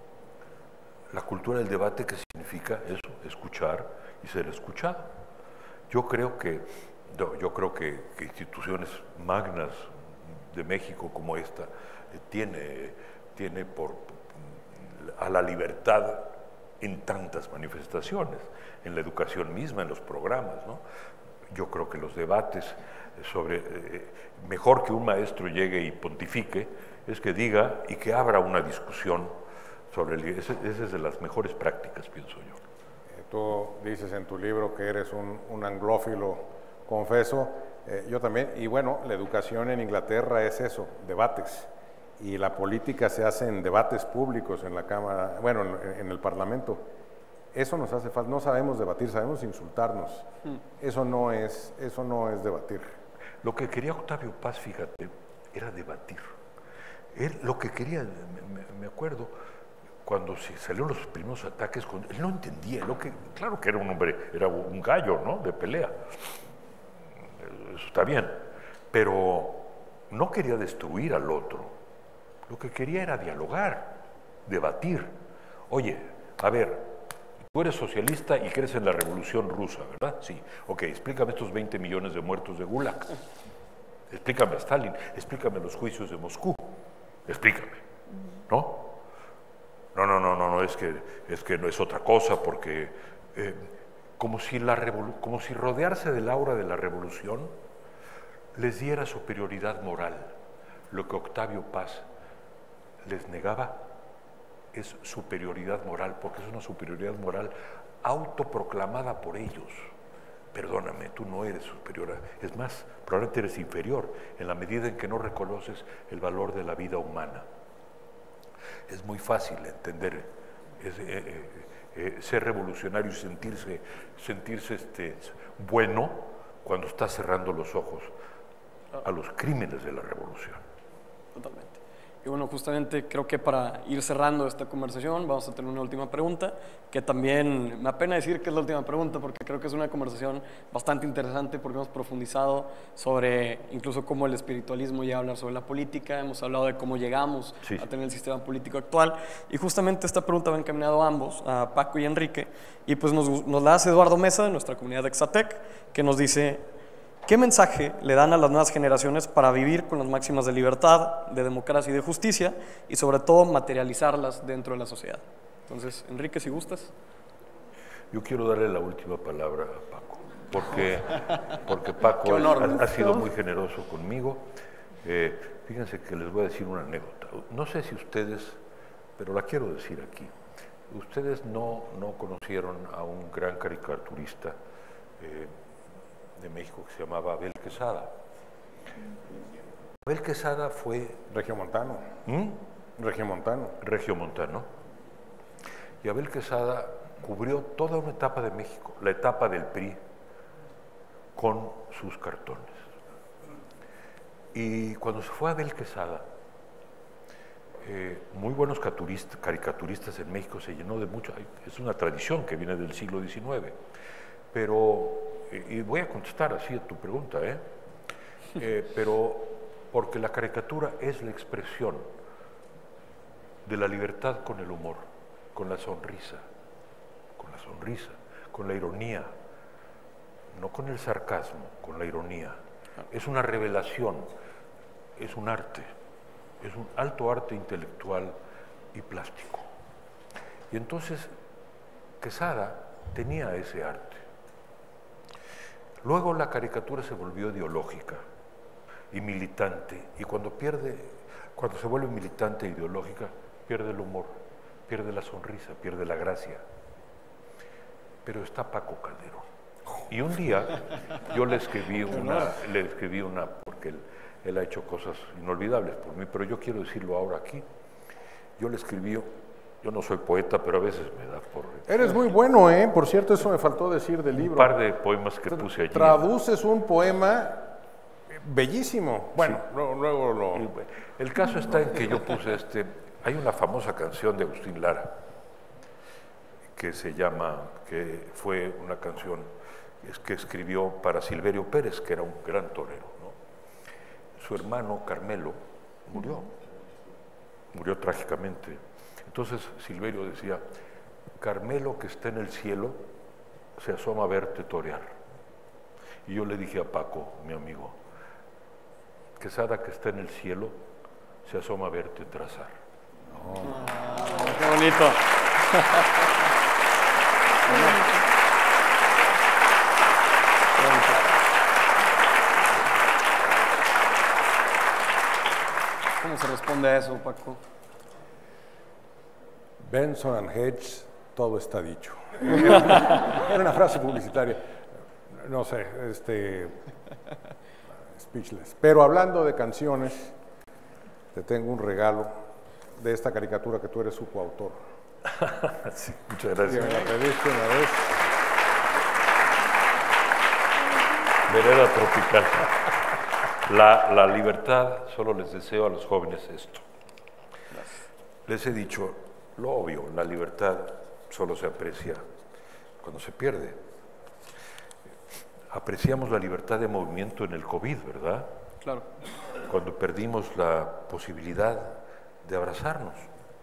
que significa eso, escuchar y ser escuchado. Yo creo que instituciones magnas de México como esta tiene a la libertad en tantas manifestaciones, en la educación misma, en los programas, ¿no? Yo creo que los debates mejor que un maestro llegue y pontifique, es que diga y que abra una discusión sobre esa es de las mejores prácticas, pienso yo. Tú dices en tu libro que eres un anglófilo, confeso, yo también, y bueno, la educación en Inglaterra es eso, debates, y la política se hace en debates públicos en la Cámara, bueno, en el Parlamento. Eso nos hace falta, no sabemos debatir, sabemos insultarnos. Eso no es debatir. Lo que quería Octavio Paz, fíjate, era debatir. Él lo que quería, me acuerdo, cuando se salieron los primeros ataques, él no entendía, claro que era un hombre, era un gallo, ¿no?, de pelea. Eso está bien, pero no quería destruir al otro. Lo que quería era dialogar, debatir. Oye, a ver, tú eres socialista y crees en la Revolución Rusa, ¿verdad? Sí. Ok, explícame estos 20 millones de muertos de Gulag. Explícame a Stalin, explícame los juicios de Moscú. Explícame, ¿no? No, es que no es otra cosa, porque como si rodearse del aura de la revolución les diera superioridad moral, lo que Octavio Paz les negaba es superioridad moral, porque es una superioridad moral autoproclamada por ellos. Perdóname, tú no eres superior, es más, probablemente eres inferior en la medida en que no reconoces el valor de la vida humana. Es muy fácil entender, ser revolucionario y sentirse bueno cuando estás cerrando los ojos a los crímenes de la revolución. Totalmente. Y bueno, justamente creo que para ir cerrando esta conversación vamos a tener una última pregunta, que también me apena decir que es la última pregunta porque creo que es una conversación bastante interesante porque hemos profundizado sobre incluso cómo el espiritualismo llega a hablar sobre la política, hemos hablado de cómo llegamos a tener el sistema político actual y justamente esta pregunta va encaminado a ambos, a Paco y Enrique, y pues nos la hace Eduardo Mesa de nuestra comunidad de Exatec, que nos dice: ¿qué mensaje le dan a las nuevas generaciones para vivir con las máximas de libertad, de democracia y de justicia y sobre todo materializarlas dentro de la sociedad? Entonces, Enrique, si gustas. Yo quiero darle la última palabra a Paco, porque Paco ha sido muy generoso conmigo. Fíjense que les voy a decir una anécdota. No sé si ustedes, pero la quiero decir aquí. Ustedes no conocieron a un gran caricaturista de México que se llamaba Abel Quesada. Abel Quesada fue... Regiomontano. Regiomontano. Y Abel Quesada cubrió toda una etapa de México, la etapa del PRI, con sus cartones. Y cuando se fue Abel Quesada, muy buenos caricaturistas en México se llenó de mucho. Es una tradición que viene del siglo XIX. Pero, y voy a contestar así a tu pregunta, pero porque la caricatura es la expresión de la libertad con el humor, con la sonrisa, con la ironía, no con el sarcasmo, con la ironía. Es una revelación, es un arte, es un alto arte intelectual y plástico. Y entonces Quesada tenía ese arte. Luego la caricatura se volvió ideológica y militante, y cuando se vuelve militante e ideológica, pierde el humor, pierde la sonrisa, pierde la gracia. Pero está Paco Calderón. Y un día yo le escribí una, porque él ha hecho cosas inolvidables por mí, pero yo quiero decirlo ahora aquí. Yo le escribí, yo no soy poeta, pero a veces me da por... Eres muy bueno, ¿eh? Por cierto, eso me faltó decir del libro. Un par de poemas que puse allí. Traduces un poema bellísimo. Bueno, sí. Luego lo... El caso está en que yo puse hay una famosa canción de Agustín Lara, que fue una canción que escribió para Silverio Pérez, que era un gran torero, ¿no? Su hermano Carmelo murió trágicamente. Entonces Silverio decía: Carmelo, que está en el cielo, se asoma a verte torear. Y yo le dije a Paco, mi amigo: Quesada, que está en el cielo, se asoma a verte trazar. ¡Qué bonito! ¿Cómo se responde a eso, Paco? Benson and Hedges, todo está dicho. Era una frase publicitaria. No sé, speechless. Pero hablando de canciones, te tengo un regalo de esta caricatura que tú eres su coautor. Sí, muchas gracias. Me la pediste una vez. Vereda tropical. La libertad, solo les deseo a los jóvenes esto. Gracias. Les he dicho lo obvio, la libertad solo se aprecia cuando se pierde. Apreciamos la libertad de movimiento en el COVID, ¿verdad? Claro. Cuando perdimos la posibilidad de abrazarnos.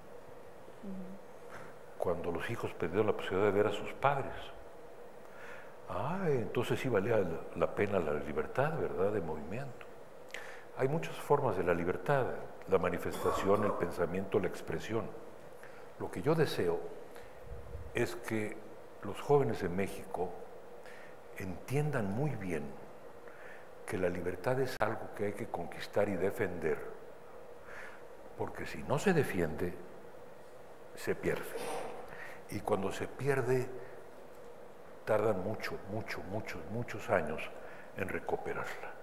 Cuando los hijos perdieron la posibilidad de ver a sus padres. Entonces sí valía la pena la libertad, ¿verdad?, de movimiento. Hay muchas formas de la libertad: la manifestación, el pensamiento, la expresión. Lo que yo deseo es que los jóvenes de México entiendan muy bien que la libertad es algo que hay que conquistar y defender, porque si no se defiende, se pierde. Y cuando se pierde, tardan muchos años en recuperarla.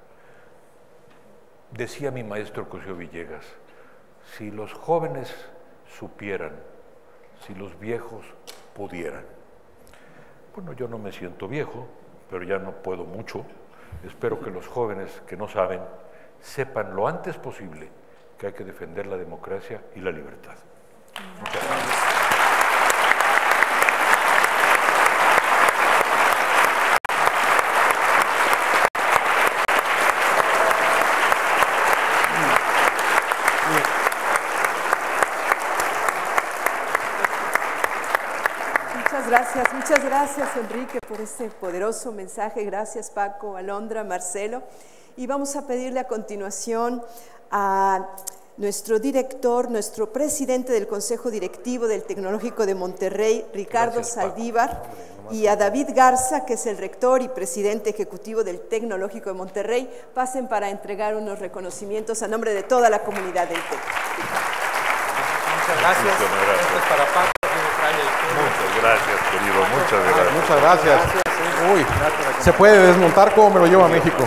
Decía mi maestro Cosío Villegas, si los jóvenes supieran, si los viejos pudieran. Bueno, yo no me siento viejo, pero ya no puedo mucho. Espero que los jóvenes que no saben, sepan lo antes posible que hay que defender la democracia y la libertad. Muchas gracias. Muchas gracias Enrique por este poderoso mensaje. Gracias Paco, Alondra, Marcelo. Y vamos a pedirle a continuación a nuestro director, nuestro presidente del Consejo Directivo del Tecnológico de Monterrey, Ricardo Saldívar, y a David Garza, que es el rector y presidente ejecutivo del Tecnológico de Monterrey, pasen para entregar unos reconocimientos a nombre de toda la comunidad del TEC. Muchas gracias. Esto es para Paco. Muchas gracias, querido. Muchas gracias. Muchas gracias. Uy, ¿se puede desmontar? ¿Cómo me lo llevo a México?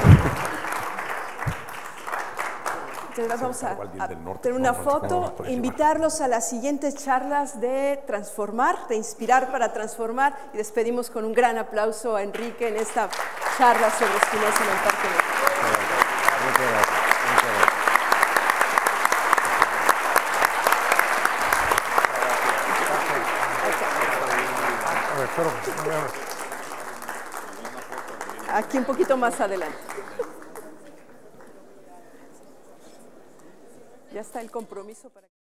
Entonces vamos a tener una foto, invitarlos a las siguientes charlas de Transformar, de Inspirar para Transformar, y despedimos con un gran aplauso a Enrique en esta charla sobre Spinoza en el Parque México. Muchas gracias. Aquí un poquito más adelante. Ya está el compromiso para...